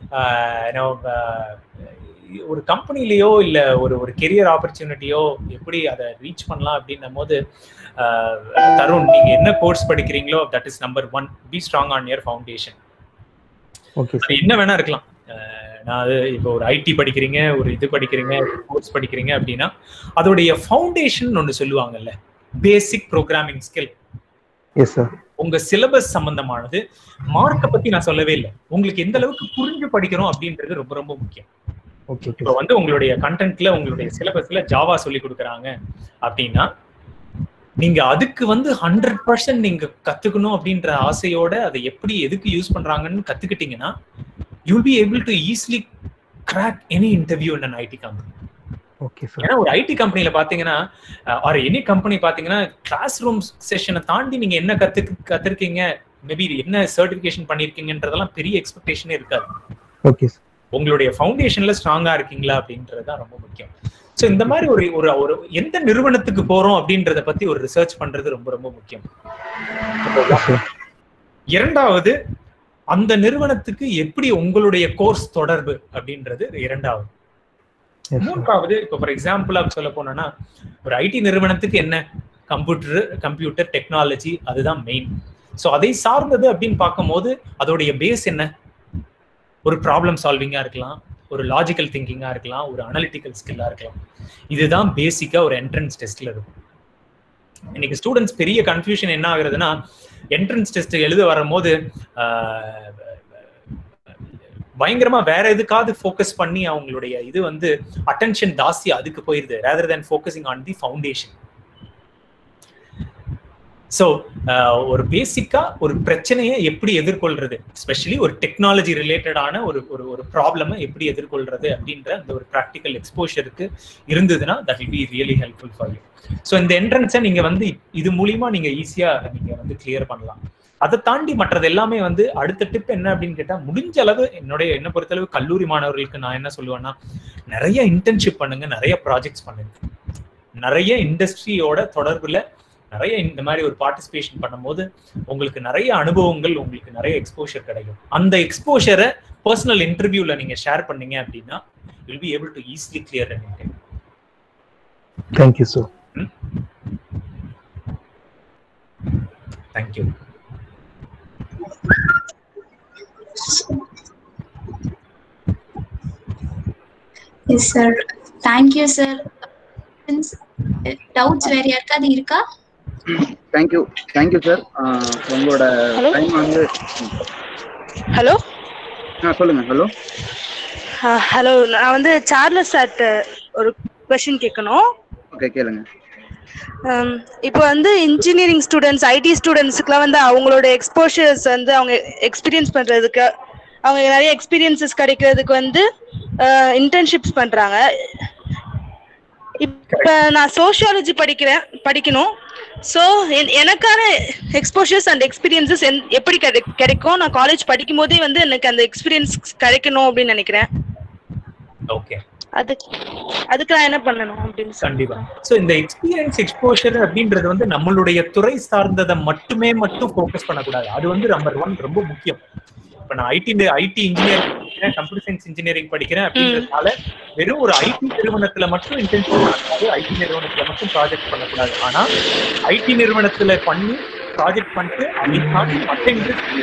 ஒரு கம்பெனிலேயோ இல்ல ஒரு ஒரு கெரியர் ஆப்பர்ச்சுனிட்டியோ எப்படி அதை ரீச் பண்ணலாம் அப்படின்னும் போது தருண், நீங்க என்ன கோர்ஸ் படிக்கிறீங்களோ that is number one. Be strong on your foundation. என்ன வேணா இருக்கலாம். நான் அது இப்போ ஒரு ஐடி படிக்கிறீங்க, ஒரு இது படிக்கிறீங்க, கோர்ஸ் படிக்கிறீங்க அப்படின்னா அதோடைய ஃபவுண்டேஷன் ஒன்று சொல்லுவாங்கல்ல, basic programming skill. Yes sir. உங்க சிலபஸ் சம்பந்தமானது. மார்க்கை பத்தி நான் சொல்லவே இல்லை, உங்களுக்கு எந்த அளவுக்கு புரிஞ்சு படிக்கிறோம் அப்படின்றது ரொம்ப ரொம்ப முக்கியம். இப்போ வந்து உங்களுடைய கண்டென்ட்ல உங்களுடைய சிலபஸ்ல ஜாவா சொல்லி கொடுக்குறாங்க அப்படின்னா நீங்க அதுக்கு வந்து ஹண்ட்ரட் பர்சன்ட் நீங்க கத்துக்கணும் அப்படின்ற ஆசையோட அதை எப்படி எதுக்கு யூஸ் பண்றாங்கன்னு கத்துக்கிட்டீங்கன்னா you will be able to easily crack any interview in an I T company. Okay sir. ஏன்னா ஒரு ஐடி கம்பெனில பாத்தீங்கன்னா ஆர் எனி கம்பெனி பாத்தீங்கன்னா கிளாஸ் ரூம் செஷனை தாண்டி நீங்க என்ன கத்து கத்துருக்கீங்க, மேபி என்ன சர்டிபிகேஷன் பண்ணிருக்கீங்கன்றதெல்லாம் பெரிய எக்ஸ்பெக்டேஷனே இருக்காது. Okay sir. உங்களுடைய ஃபவுண்டேஷன்ல ஸ்ட்ராங்கா இருக்கீங்களா அப்படின்றதுதான் ரொம்ப முக்கியம். ஸோ இந்த மாதிரி ஒரு ஒரு எந்த நிறுவனத்துக்கு போறோம் அப்படின்றத பத்தி ஒரு ரிசர்ச் பண்றது ரொம்ப ரொம்ப முக்கியம். இரண்டாவது, அந்த நிறுவனத்துக்கு எப்படி உங்களுடைய கோர்ஸ் தொடர்பு அப்படின்றது இரண்டாவது. மூன்றாவது, இப்போ ஃபார் எக்ஸாம்பிளா சொல்ல போனோம்னா ஒரு ஐடி நிறுவனத்துக்கு என்ன கம்ப்யூட்டர் கம்ப்யூட்டர் டெக்னாலஜி அதுதான் மெயின். ஸோ அதை சார்ந்தது அப்படின்னு பார்க்கும்போது அதோடைய பேஸ் என்ன? ஒரு ப்ராப்ளம் சால்விங்கா இருக்கலாம், ஒரு லாஜிக்கல் திங்கிங்கா இருக்கலாம், ஒரு அனலிட்டிக்கல் ஸ்கில்லா இருக்கலாம். இதுதான் பேசிக்கா ஒரு என்ட்ரன்ஸ் டெஸ்ட்ல இருக்கும். இன்னைக்கு ஸ்டூடெண்ட்ஸ் பெரிய கன்ஃபியூஷன் என்ன ஆகுறதுன்னா, என்ட்ரன்ஸ் டெஸ்ட் எழுத வரும்போது பயங்கரமா வேற எதுக்காவது ஃபோக்கஸ் பண்ணி அவங்களுடைய இது வந்து அட்டென்ஷன் ஜாஸ்தி அதுக்கு போயிருது, rather than focusing on the foundation. So ஒரு பேசிக்கா ஒரு பிரச்சனையை எப்படி எதிர்கொள்றது, எஸ்பெஷலி ஒரு டெக்னாலஜி ரிலேட்டடான ஒரு ஒரு ஒரு ப்ராப்ளமை எப்படி எதிர்கொள்றது அப்படின்ற அந்த ஒரு ப்ராக்டிக்கல் எக்ஸ்போஷருக்கு இருந்ததுன்னா that will be really helpful for you. So இந்த என்ட்ரன்ஸை நீங்க வந்து இது மூலியமா நீங்க ஈஸியா நீங்க வந்து கிளியர் பண்ணலாம். அதை தாண்டி மற்றது எல்லாமே வந்து அடுத்த டிப் என்ன அப்படின்னு கேட்டா, முடிஞ்ச அளவு என்னுடைய என்ன பொறுத்தளவு கல்லூரி மாணவர்களுக்கு நான் என்ன சொல்லுவேன்னா, நிறைய இன்டர்ன்ஷிப் பண்ணுங்க, நிறைய ப்ராஜெக்ட்ஸ் பண்ணுங்க, நிறைய இண்டஸ்ட்ரியோட தொடர்புல நிறைய இந்த மாதிரி ஒரு பார்ட்டிசிபேஷன் பண்ணும்போது உங்களுக்கு நிறைய அனுபவங்கள், உங்களுக்கு நிறைய எக்ஸ்போஷர் கிடைக்கும். அந்த எக்ஸ்போஷரை பர்சனல் இன்டர்வியூல நீங்க ஷேர் பண்ணீங்க அப்படின்னா you will be able to easily clear an interview. Thank you sir. Thank you. Yes sir. Thank you sir. Doubts வேற யாருக்காவது இருக்கா? Thank you. Thank you sir. உங்களோட டைம் வந்து ஹலோ ஆ சொல்லுங்க. ஹலோ ஹலோ நான் வந்து சார்லஸ் சார்ட்ட ஒரு क्वेश्चन கேட்கணும். ஓகே கேளுங்க. இப்போ வந்து இன்ஜினியரிங் ஸ்டூடெண்ட்ஸ், ஐடி ஸ்டூடெண்ட்ஸுக்குலாம் வந்து அவங்களோட எக்ஸ்போஷர்ஸ் வந்து அவங்க எக்ஸ்பீரியன்ஸ் பண்ணுறதுக்கு, அவங்க நிறைய எக்ஸ்பீரியன்சஸ் கிடைக்கிறதுக்கு வந்து இன்டர்ன்ஷிப்ஸ் பண்ணுறாங்க. இப்போ நான் சோஷியாலஜி படிக்கிறேன் படிக்கணும். ஸோ எனக்கான எக்ஸ்போஷர்ஸ் அண்ட் எக்ஸ்பீரியன்சஸ் எப்படி கிடை கிடைக்கும் நான் காலேஜ் படிக்கும் போதே வந்து எனக்கு அந்த எக்ஸ்பீரியன்ஸ் கிடைக்கணும் அப்படின்னு நினைக்கிறேன். ஓகே, அதுக்கு அதுக்கு நான் என்ன பண்ணணும் அப்படின்னு கண்டிப்பா. ஸோ இந்த எக்ஸ்பீரியன்ஸ் எக்ஸ்போஷர் அப்படின்றது வந்து நம்மளுடைய துறை சார்ந்ததை மட்டுமே மட்டும் ஃபோக்கஸ் பண்ணக்கூடாது. அது வந்து நம்பர் ஒன் ரொம்ப முக்கியம். இப்போ நான் ஐடி ஐடி இன்ஜினியரிங் படிக்கிறேன், கம்ப்யூட்டர் சயின்ஸ் இன்ஜினியரிங் படிக்கிறேன் அப்படின்றதுனால வெறும் ஒரு ஐடி நிறுவனத்துல மட்டும் இன்டர்ன்ஷிப் பண்ணக்கூடாது, ஐடி நிறுவனத்துல மட்டும் ப்ராஜெக்ட் பண்ணக்கூடாது. ஆனா ஐடி நிறுவனத்துல பண்ணி ப்ராஜெக்ட் பண்ணிட்டு அதுக்காண்டி மற்ற இண்டஸ்ட்ரி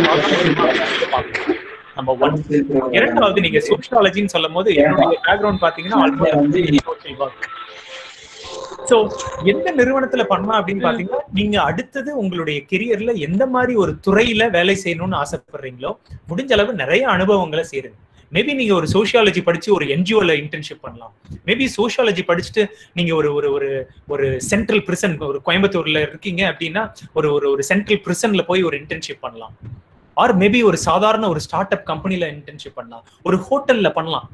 நம்பர் ஒன். இரண்டாவது, நீங்க சோஷியாலஜின்னு சொல்லும் போது என்னுடைய பேக்ரவுண்ட் பாத்தீங்கன்னா ஆல்மோஸ்ட் சோஷியல் ஒர்க். சோ எந்த நிறுவனத்துல பண்ணலாம் அப்படின்னு பாத்தீங்கன்னா, நீங்க அடுத்தது உங்களுடைய கெரியர்ல எந்த மாதிரி ஒரு துறையில வேலை செய்யணும்னு ஆசைப்படுறீங்களோ முடிஞ்ச அளவு நிறைய அனுபவங்களை சேருங்க. மேபி நீங்க ஒரு சோஷியாலஜி படிச்சு ஒரு என்ஜிஓல இன்டர்ன்ஷிப் பண்ணலாம். மேபி சோஷியாலஜி படிச்சுட்டு நீங்க ஒரு ஒரு ஒரு ஒரு சென்ட்ரல் பிரிசன், ஒரு கோயம்புத்தூர்ல இருக்கீங்க அப்படின்னா ஒரு ஒரு ஒரு சென்ட்ரல் பிரிசன்ல போய் ஒரு இன்டர்ன்ஷிப் பண்ணலாம். ஆர் மேபி ஒரு சாதாரண ஒரு ஸ்டார்ட் அப் கம்பெனில இன்டர்ன்ஷிப் பண்ணலாம், ஒரு ஹோட்டல்ல பண்ணலாம்,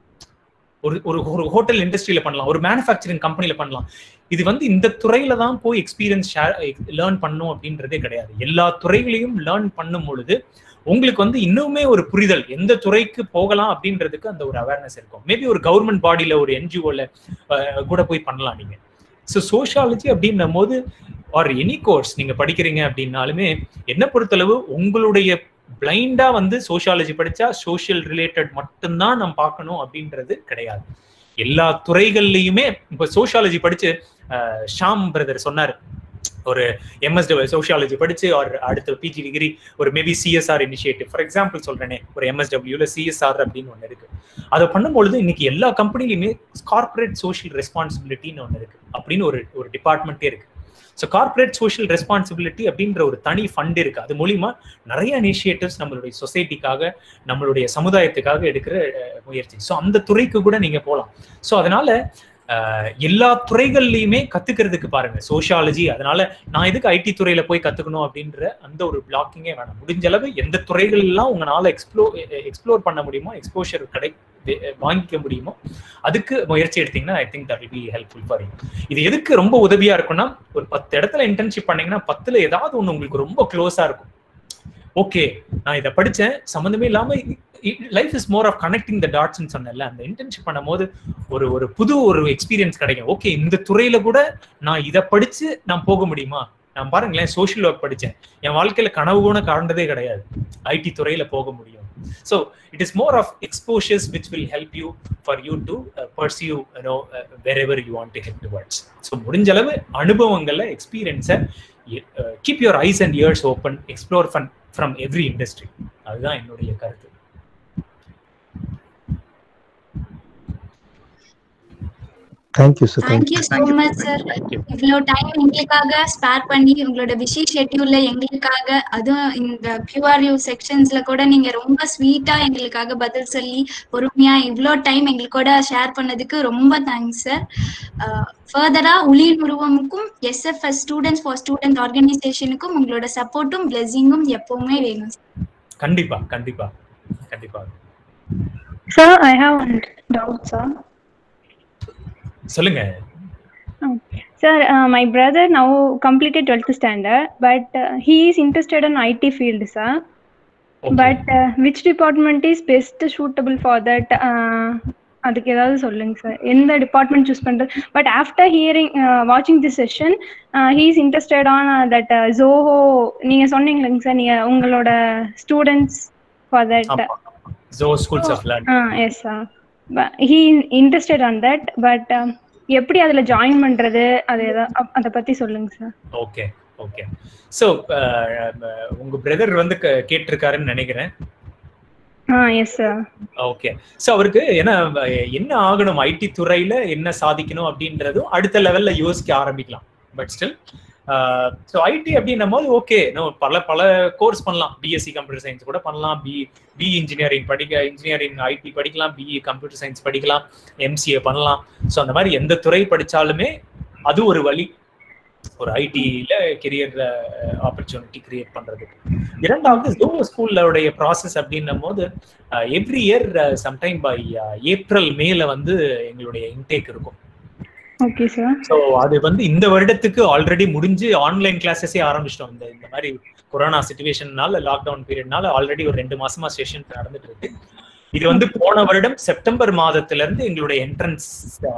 ஒரு ஒரு ஹோட்டல் இண்டஸ்ட்ரியில பண்ணலாம், ஒரு மேனுஃபேக்சரிங் கம்பெனில பண்ணலாம். இது வந்து இந்த துறையில தான் போய் எக்ஸ்பீரியன்ஸ் லேர்ன் பண்ணும் அப்படின்றதே கிடையாது. எல்லா துறைகளையும் லேர்ன் பண்ணும் பொழுது உங்களுக்கு வந்து இன்னுமே ஒரு புரிதல் எந்த துறைக்கு போகலாம் அப்படின்றதுக்கு அந்த ஒரு அவேர்னஸ் இருக்கும். மேபி ஒரு கவர்மெண்ட் பாடியில ஒரு என்ஜிஓல கூட போய் பண்ணலாம் நீங்க. ஸோ சோஷியாலஜி அப்படின்னும் போது ஆர் எனி கோர்ஸ் நீங்க படிக்கிறீங்க அப்படின்னாலுமே என்ன பொறுத்தளவு உங்களுடைய பிளைண்டா வந்து சோஷியாலஜி படிச்சா சோஷியல் ரிலேட்டட் மட்டும்தான் நம்ம பார்க்கணும் அப்படின்றது கிடையாது. எல்லா துறைகள்லையுமே இப்ப சோஷியாலஜி படிச்சு ஷாம் பிரதர் சொன்னாரு, ஒரு எம்எஸ்டபிள்யூ சோஷியாலஜி படிச்சு ஒரு அடுத்த பிஜி டிகிரி ஒரு maybe CSR initiative for example சொல்றேனே, ஒரு எம்எஸ்டபிள்யூல சிஎஸ்ஆர் அப்படின்னு ஒன்று இருக்கு. அதை பண்ணும்பொழுது இன்னைக்கு எல்லா கம்பெனிலையுமே கார்பரேட் சோஷியல் ரெஸ்பான்சிபிலிட்டின்னு ஒன்று இருக்கு அப்படின்னு ஒரு ஒரு டிபார்ட்மெண்ட்டே இருக்கு. ஸோ கார்பரேட் சோஷியல் ரெஸ்பான்சிபிலிட்டி அப்படின்ற ஒரு தனி ஃபண்ட் இருக்கு. அது மூலியமா நிறைய இனிஷியேட்டிவ்ஸ் நம்மளுடைய சொசைட்டிக்காக நம்மளுடைய சமுதாயத்துக்காக எடுக்கிற முயற்சி. ஸோ அந்த துறைக்கு கூட நீங்க போகலாம். ஸோ அதனால எல்லா துறைகள்லையுமே கத்துக்கிறதுக்கு பாருங்க சோஷியாலஜி. அதனால நான் எதுக்கு ஐடி துறையில போய் கத்துக்கணும் அப்படின்ற அந்த ஒரு பிளாக்கிங்கே வேணாம். முடிஞ்ச அளவு எந்த துறைகள் எல்லாம் உங்களால எக்ஸ்ப்ளோர் எக்ஸ்ப்ளோர் பண்ண முடியுமோ, எக்ஸ்போஷர் கடை வாங்கிக்க முடியுமோ அதுக்கு முயற்சி எடுத்தீங்கன்னா I think that will be helpful for you. இது எதுக்கு ரொம்ப உதவியா இருக்குன்னா, ஒரு பத்து இடத்துல இன்டர்ன்ஷிப் பண்ணீங்கன்னா பத்துல ஏதாவது ஒண்ணு உங்களுக்கு ரொம்ப க்ளோஸா இருக்கும். ஓகே நான் இதை படிச்சேன், சம்மந்தமே இல்லாம life is more of connecting the டாட்ஸ்ன்னு சொன்னேன்ல, அந்த இன்டர்ன்ஷிப் பண்ணும் போது ஒரு ஒரு புது ஒரு எக்ஸ்பீரியன்ஸ் கிடைக்கும். ஓகே இந்த துறையில கூட நான் இதை படிச்சு நான் போக முடியுமா? நான் பாருங்களேன் சோஷியல் ஒர்க் படிச்சேன், என் வாழ்க்கையில கனவு கூட காண்றதே கிடையாது ஐடி துறையில போக முடியும். So it is more of exposures which will help you for you to uh, pursue you know uh, wherever you want to head towards. So முடிஞ்ச அளவு அனுபவங்கள்ல எக்ஸ்பீரியன்ஸை uh, keep your eyes and ears open, explore from from every industry. அதுதான் என்னுடைய கருத்து. Thank you sir. Thank you so much sir. இவ்வளவு time எங்களுக்காக spare பண்ணி உங்களோட பிஸி ஷெட்யூல்ல எங்களுக்காக அதுவும் இந்த கியூஆர்யூ செக்ஷன்ஸ்ல கூட நீங்க ரொம்ப ஸ்வீட்டா எங்களுக்காக பதில் சொல்லி பொறுமையா இவ்வளவு டைம் எங்களுக்கூட ஷேர் பண்ணதுக்கு ரொம்ப தேங்க்ஸ் சார். ஃபர்தரா உளியின் உருவமுக்கும் எஸ்எஃப்எஸ் ஸ்டூடெண்ட்ஸ் ஃபார் ஸ்டூடெண்ட் ஆர்கனைசேஷனுக்கும் உங்களோட சப்போர்ட்டும் பிளெஸிங்கும் எப்பவுமே வேணும். கண்டிப்பா கண்டிப்பா கண்டிப்பா. Sir, I have one doubt sir. சொல்லுங்க. Sir, uh, my brother now completed twelfth standard, but uh, he is interested in I T field, sir. Okay. But uh, which department is best suitable for that? அதுக்கு ஏதாவது சொல்லுங்க sir, எந்த department choose பண்றது? But after hearing வாட்சிங் this session he is interested on that Zoho. நீங்க சொன்னீங்களேங்க sir, நீங்க உங்களோட students for that Zoho schools of learning. Ah yes sir, he is interested on that, but um, எப்படி அதுல ஜாயின் பண்றது அது அத பத்தி சொல்லுங்க சார். Okay okay. சோ உங்க பிரதர் வந்து கேட்டிருக்காருன்னு நினைக்கிறேன். Ah yes sir. Okay. So அவருக்கு என்ன என்ன ஆகணும், ஐடி துறையில என்ன சாதிக்கணும் அப்படின்றதும் அடுத்த லெவல்ல யோசிக்க ஆரம்பிக்கலாம். பட் ஸ்டில் ஸோ ஐடி அப்படின்னும் போது ஓகே பல பல கோர்ஸ் பண்ணலாம். பிஎஸ்சி கம்ப்யூட்டர் சயின்ஸ் கூட பண்ணலாம், பி பி இன்ஜினியரிங் படிக்க இன்ஜினியரிங் ஐடி படிக்கலாம், பிஇ கம்ப்யூட்டர் சயின்ஸ் படிக்கலாம், எம்சிஏ பண்ணலாம். ஸோ அந்த மாதிரி எந்த துறை படித்தாலுமே அது ஒரு வழி, ஒரு ஐடியில கெரியர் ஆப்பர்ச்சுனிட்டி கிரியேட் பண்றதுக்கு. இரண்டாவது ஜோஹோ ஸ்கூல்லோடைய ப்ராசஸ் அப்படின்னும் போது every year sometime by April மேல வந்து எங்களுடைய இன்டேக் இருக்கும். Okay sir. சோ அது வந்து இந்த வருடத்துக்கு ஆல்ரெடி முடிஞ்சு ஆன்லைன் கிளாஸஸே ஆரம்பிச்சிட்டோம். இந்த இந்த மாதிரி கொரோனா சிச்சுவேஷன்னால லாக்டவுன் பீரியட்னால ஆல்ரெடி ஒரு ரெண்டு மாசமா செஷன் நடந்துட்டு இருக்கு. இது வந்து போன வருடம் செப்டம்பர் மாதத்துல இருந்து எங்களுடைய என்ட்ரன்ஸ்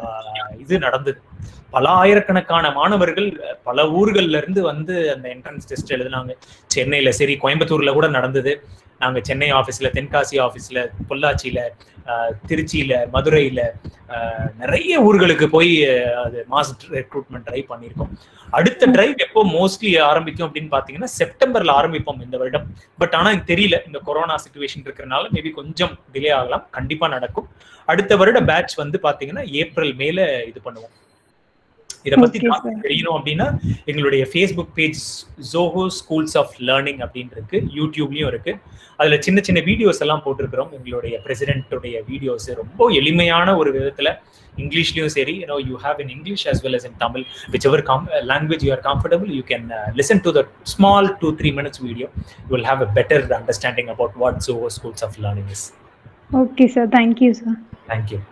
இது நடந்தது. பல ஆயிரக்கணக்கான மாணவர்கள் பல ஊர்கள்ல இருந்து வந்து அந்த என்ட்ரன்ஸ் டெஸ்ட் எழுதினாங்க. சென்னையில சரி, கோயம்புத்தூர்ல கூட நடந்தது. நாங்க சென்னை ஆஃபீஸ்ல, தென்காசி ஆஃபீஸ்ல, பொள்ளாச்சியில, திருச்சியில, மதுரையில நிறைய ஊர்களுக்கு போய் அது மாஸ் ரெக்ரூட்மெண்ட் ட்ரைவ் பண்ணியிருக்கோம். அடுத்த டிரைவ் எப்போ மோஸ்ட்லி ஆரம்பிக்கும் அப்படின்னு பாத்தீங்கன்னா செப்டம்பர்ல ஆரம்பிப்போம் இந்த வருடம். பட் ஆனா எனக்கு தெரியல, இந்த கொரோனா சிச்சுவேஷன் இருக்கிறதுனால மேபி கொஞ்சம் டிலே ஆகலாம். கண்டிப்பா நடக்கும். அடுத்த வருட பேட்ச் வந்து பாத்தீங்கன்னா ஏப்ரல் மேல இது பண்ணுவோம். இதை பத்தி தெரியணும் அப்படின்னா எங்களுடைய Facebook page Zoho schools of learning அப்படின்னு இருக்கு, யூடியூப்லயும் இருக்கு. அதுல சின்ன சின்ன வீடியோஸ் எல்லாம் போட்டிருக்கிறோம். எங்களுடைய பிரசிடென்ட்டுடைய வீடியோஸ் ரொம்ப எளிமையான ஒரு விதத்துல இங்கிலீஷ்லயும் சரி, you know, you have in English as well as in Tamil, whichever com- language you are comfortable, you can uh, listen to the small two three minutes video. You will have a better understanding about what Zoho Schools of Learning is. Okay sir, thank you sir. Thank you.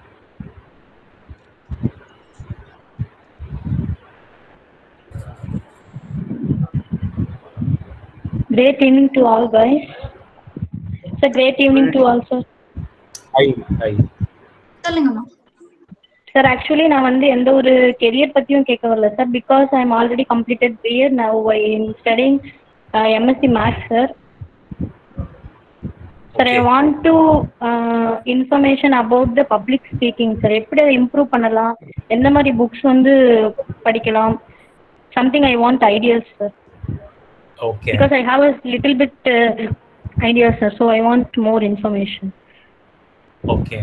Great evening to all guys. It's a great evening to all sir. Hi, hi. சொல்லுங்கம்மா. Sir actually நான் வந்து எந்த ஒரு career பற்றியும் கேட்க வரல sir, because I am already completed BEd. Now I am studying MSc maths sir. Sir I want to information about the public speaking sir. எப்படி அதை இம்ப்ரூவ் பண்ணலாம், எந்த மாதிரி புக்ஸ் வந்து படிக்கலாம், something I want ideas sir. Okay. Because I have a little bit uh, idea sir, so I want more information. Okay.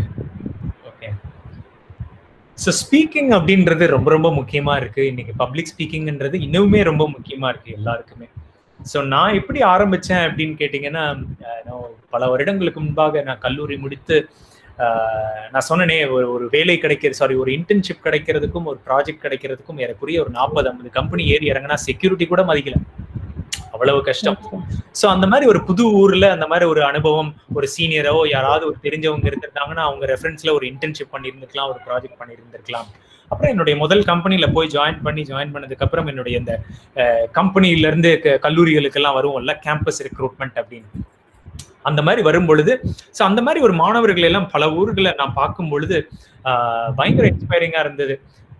So speaking அப்படின்றது ரொம்ப ரொம்ப முக்கியமா இருக்கு. இன்னைக்கு பப்ளிக் ஸ்பீக்கிங்ன்றது இன்னுமே ரொம்ப முக்கியமா இருக்கு எல்லாருக்குமே. ஸோ நான் எப்படி ஆரம்பிச்சேன் அப்படின்னு கேட்டிங்கன்னா, பல வருடங்களுக்கு முன்பாக நான் கல்லூரி முடித்து நான் சொன்னேனே ஒரு ஒரு வேலை கிடைக்கிறது, சாரி ஒரு இன்டர்ன்ஷிப் கிடைக்கிறதுக்கும் ஒரு ப்ராஜெக்ட் கிடைக்கிறதுக்கும் ஏறக்குறைய ஒரு நாற்பது ஐம்பது கம்பெனி ஏறி இறங்கினா செக்யூரிட்டி கூட மதிக்கல, அவ்வளவு கஷ்டம். ஸோ அந்த மாதிரி ஒரு புது ஊர்ல அந்த மாதிரி ஒரு அனுபவம், ஒரு சீனியரோ யாராவது ஒரு தெரிஞ்சவங்க இருந்திருந்தாங்கன்னா அவங்க ரெஃபரன்ஸ்ல ஒரு இன்டர்ன்ஷிப் பண்ணியிருந்துக்கலாம், ஒரு ப்ராஜெக்ட் பண்ணியிருந்திருக்கலாம். அப்புறம் என்னுடைய முதல் கம்பெனில போய் ஜாயின் பண்ணி ஜாயின் பண்ணதுக்கு அப்புறம் என்னுடைய இந்த கம்பெனில இருந்து கல்லூரிகளுக்கு எல்லாம் வருவோம்ல, கேம்பஸ் ரெக்ரூட்மெண்ட் அப்படின்னு, அந்த மாதிரி வரும் பொழுது ஸோ அந்த மாதிரி ஒரு மாணவர்கள் எல்லாம் பல ஊர்களை நான் பார்க்கும் பொழுது ஆஹ் பயங்கர இன்ஸ்பைரிங்கா இருந்தது.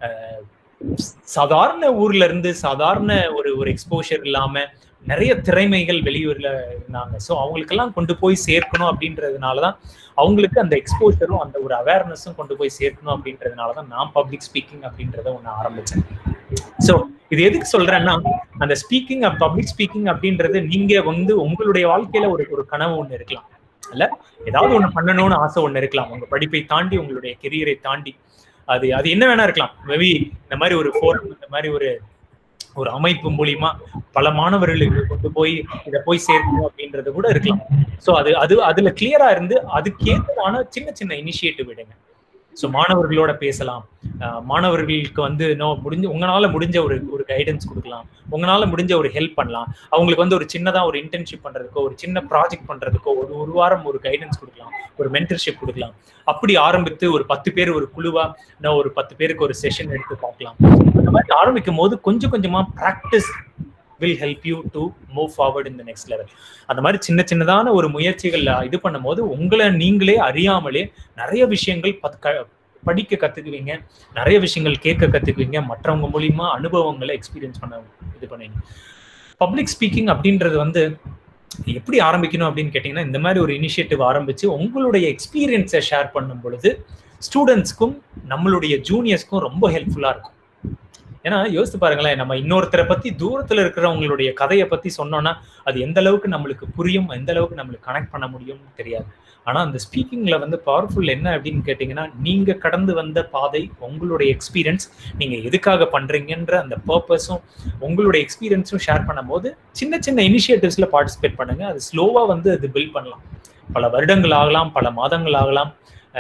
சாதாரண ஊர்ல இருந்து சாதாரண ஒரு ஒரு எக்ஸ்போஷர் இல்லாம நிறைய திறமைகள் வெளியூர்ல இருந்தாங்க. ஸோ அவங்களுக்கெல்லாம் கொண்டு போய் சேர்க்கணும் அப்படின்றதுனாலதான், அவங்களுக்கு அந்த எக்ஸ்போஷரும் அந்த ஒரு அவேர்னஸும் கொண்டு போய் சேர்க்கணும் அப்படின்றதுனாலதான் நான் பப்ளிக் ஸ்பீக்கிங் அப்படின்றத ஒண்ணு ஆரம்பிச்சேன். ஸோ இது எதுக்கு சொல்றேன்னா, அந்த ஸ்பீக்கிங் பப்ளிக் ஸ்பீக்கிங் அப்படின்றது நீங்க வந்து உங்களுடைய வாழ்க்கையில ஒரு ஒரு கனவு ஒண்ணு இருக்கலாம், இல்ல ஏதாவது ஒண்ணு பண்ணணும்னு ஆசை ஒண்ணு இருக்கலாம், உங்க படிப்பை தாண்டி உங்களுடைய கெரியரை தாண்டி அது அது என்ன வேணா இருக்கலாம். மேபி இந்த மாதிரி ஒரு ஃபோரம், இந்த மாதிரி ஒரு ஒரு அமைப்பு மூலியமா பல மாணவர்களுக்கு கொண்டு போய் இதை போய் சேர்க்கணும் அப்படின்றது கூட இருக்கலாம். ஸோ அது அது அதுல கிளியரா இருந்து அதுக்கேற்றதான சின்ன சின்ன இனிஷியேட்டிவ் விடுங்க. ஸோ மாணவர்களோட பேசலாம், மாணவர்களுக்கு வந்து இன்னும் முடிஞ்ச உங்களால முடிஞ்ச ஒரு ஒரு கைடன்ஸ் கொடுக்கலாம், உங்களால முடிஞ்ச ஒரு ஹெல்ப் பண்ணலாம். அவங்களுக்கு வந்து ஒரு சின்னதா ஒரு இன்டர்ன்ஷிப் பண்றதுக்கோ ஒரு சின்ன ப்ராஜெக்ட் பண்றதுக்கோ ஒரு ஒரு வாரம் ஒரு கைடன்ஸ் கொடுக்கலாம், ஒரு மென்டர்ஷிப் கொடுக்கலாம். அப்படி ஆரம்பித்து ஒரு பத்து பேர் ஒரு குழுவா இன்னும் ஒரு பத்து பேருக்கு ஒரு செஷன் எடுத்து பார்க்கலாம். அந்த மாதிரி ஆரம்பிக்கும் போது கொஞ்சம் கொஞ்சமா practice will help you to move forward in the next level. அந்த மாதிரி சின்ன சின்னதான ஒரு முயற்சிகள் இது பண்ணும் போது உங்களை நீங்களே அறியாமலே நிறைய விஷயங்கள் படிக்க கத்துக்குவீங்க, நிறைய விஷயங்கள் கேட்க கத்துக்குவீங்க, மற்றவங்க மூலியமா அனுபவங்களை எக்ஸ்பீரியன்ஸ் பண்ண இது பண்ணுவீங்க. பப்ளிக் ஸ்பீக்கிங் அப்படின்றது வந்து எப்படி ஆரம்பிக்கணும் அப்படின்னு கேட்டீங்கன்னா, இந்த மாதிரி ஒரு இனிஷியேட்டிவ் ஆரம்பிச்சு உங்களுடைய எக்ஸ்பீரியன்ஸை ஷேர் பண்ணும் பொழுது ஸ்டூடெண்ட்ஸ்க்கும் நம்மளுடைய ஜூனியர்ஸ்க்கும் ரொம்ப ஹெல்ப்ஃபுல்லா இருக்கும். ஏன்னா யோசித்து பாருங்களேன், நம்ம இன்னொருத்தரை பத்தி தூரத்துல இருக்கிறவங்களுடைய கதையை பத்தி சொன்னோம்னா அது எந்த அளவுக்கு நம்மளுக்கு புரியும், எந்த அளவுக்கு நம்மளுக்கு கனெக்ட் பண்ண முடியும்னு தெரியாது. ஆனா அந்த ஸ்பீக்கிங்ல வந்து பவர்ஃபுல் என்ன அப்படின்னு கேட்டீங்கன்னா, நீங்க கடந்து வந்த பாதை, உங்களுடைய எக்ஸ்பீரியன்ஸ், நீங்க எதுக்காக பண்றீங்கன்ற அந்த பர்பஸும் உங்களுடைய எக்ஸ்பீரியன்ஸும் ஷேர் பண்ணும் போது சின்ன சின்ன இனிஷியேட்டிவ்ஸ்ல பார்ட்டிசிபேட் பண்ணுங்க. அது ஸ்லோவா வந்து அது பில்ட் பண்ணலாம். பல வருடங்கள் ஆகலாம், பல மாதங்கள் ஆகலாம்.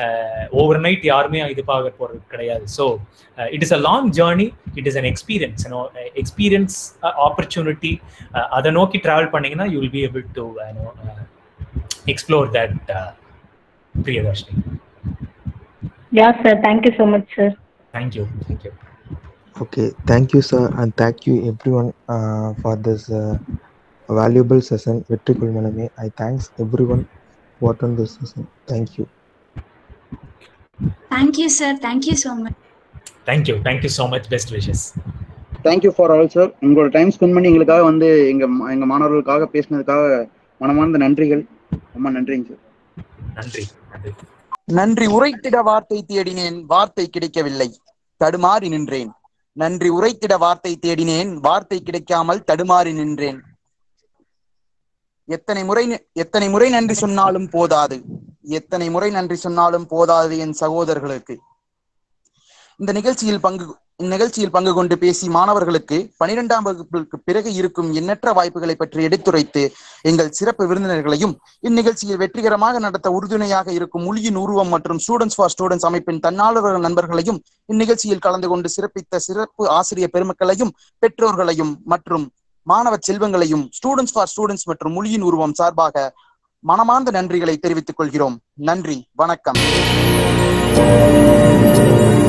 ஓவர் நைட் யாருமே இது பார்க்க போறது கிடையாது. So it is a long journey, it is an experience, experience opportunity. அதை நோக்கி டிராவல் பண்ணீங்கன்னா you will be able to explore that. Priyadarshini. Yeah sir, thank you so much sir. Thank you, thank you. Okay, thank you sir, and thank you everyone uh, for this uh, valuable session. Vetrikul Maname, I thanks everyone who attended this session. Thank you. Thank you sir, thank you so much. Thank you, thank you so much. Best wishes. Thank you for all sir. உங்களோட time spend பண்ணி எங்களுக்காக வந்து எங்க எங்க மாணவர்களுக்காக பேசினதுக்காக மனமார்ந்த நன்றிகள். ரொம்ப நன்றிங்க சார். நன்றி. நன்றி உரைத்திட வார்த்தை தேடினேன், வார்த்தை கிடைக்கவில்லை, தடுமாறி நின்றேன். நன்றி உரைத்திட வார்த்தை தேடினேன், வார்த்தை கிடைக்காமல் தடுமாறி நின்றேன். எத்தனை முறை எத்தனை முறை நன்றி சொன்னாலும் போதாது, எத்தனை முறை நன்றி சொன்னாலும் போதாது என் சகோதரர்களுக்கு. இந்த நிகழ்ச்சியில் பங்கு இந்நிகழ்ச்சியில் பங்கு கொண்டு பேசி மாணவர்களுக்கு பனிரெண்டாம் வகுப்புக்கு பிறகு இருக்கும் எண்ணற்ற வாய்ப்புகளை பற்றி எடுத்துரைத்து எங்கள் சிறப்பு விருந்தினர்களையும் இந்நிகழ்ச்சியில் வெற்றிகரமாக நடத்த உறுதுணையாக இருக்கும் மொழியின் உருவம் மற்றும் ஸ்டூடெண்ட்ஸ் ஃபார் ஸ்டூடெண்ட்ஸ் அமைப்பின் தன்னார்வ நண்பர்களையும் இந்நிகழ்ச்சியில் கலந்து கொண்டு சிறப்பித்த சிறப்பு ஆசிரியர் பெருமக்களையும் பெற்றோர்களையும் மற்றும் மாணவ செல்வங்களையும் ஸ்டூடெண்ட்ஸ் ஃபார் ஸ்டூடெண்ட்ஸ் மற்றும் மொழியின் உருவம் சார்பாக மனமார்ந்த நன்றிகளை தெரிவித்துக் கொள்கிறோம். நன்றி, வணக்கம்.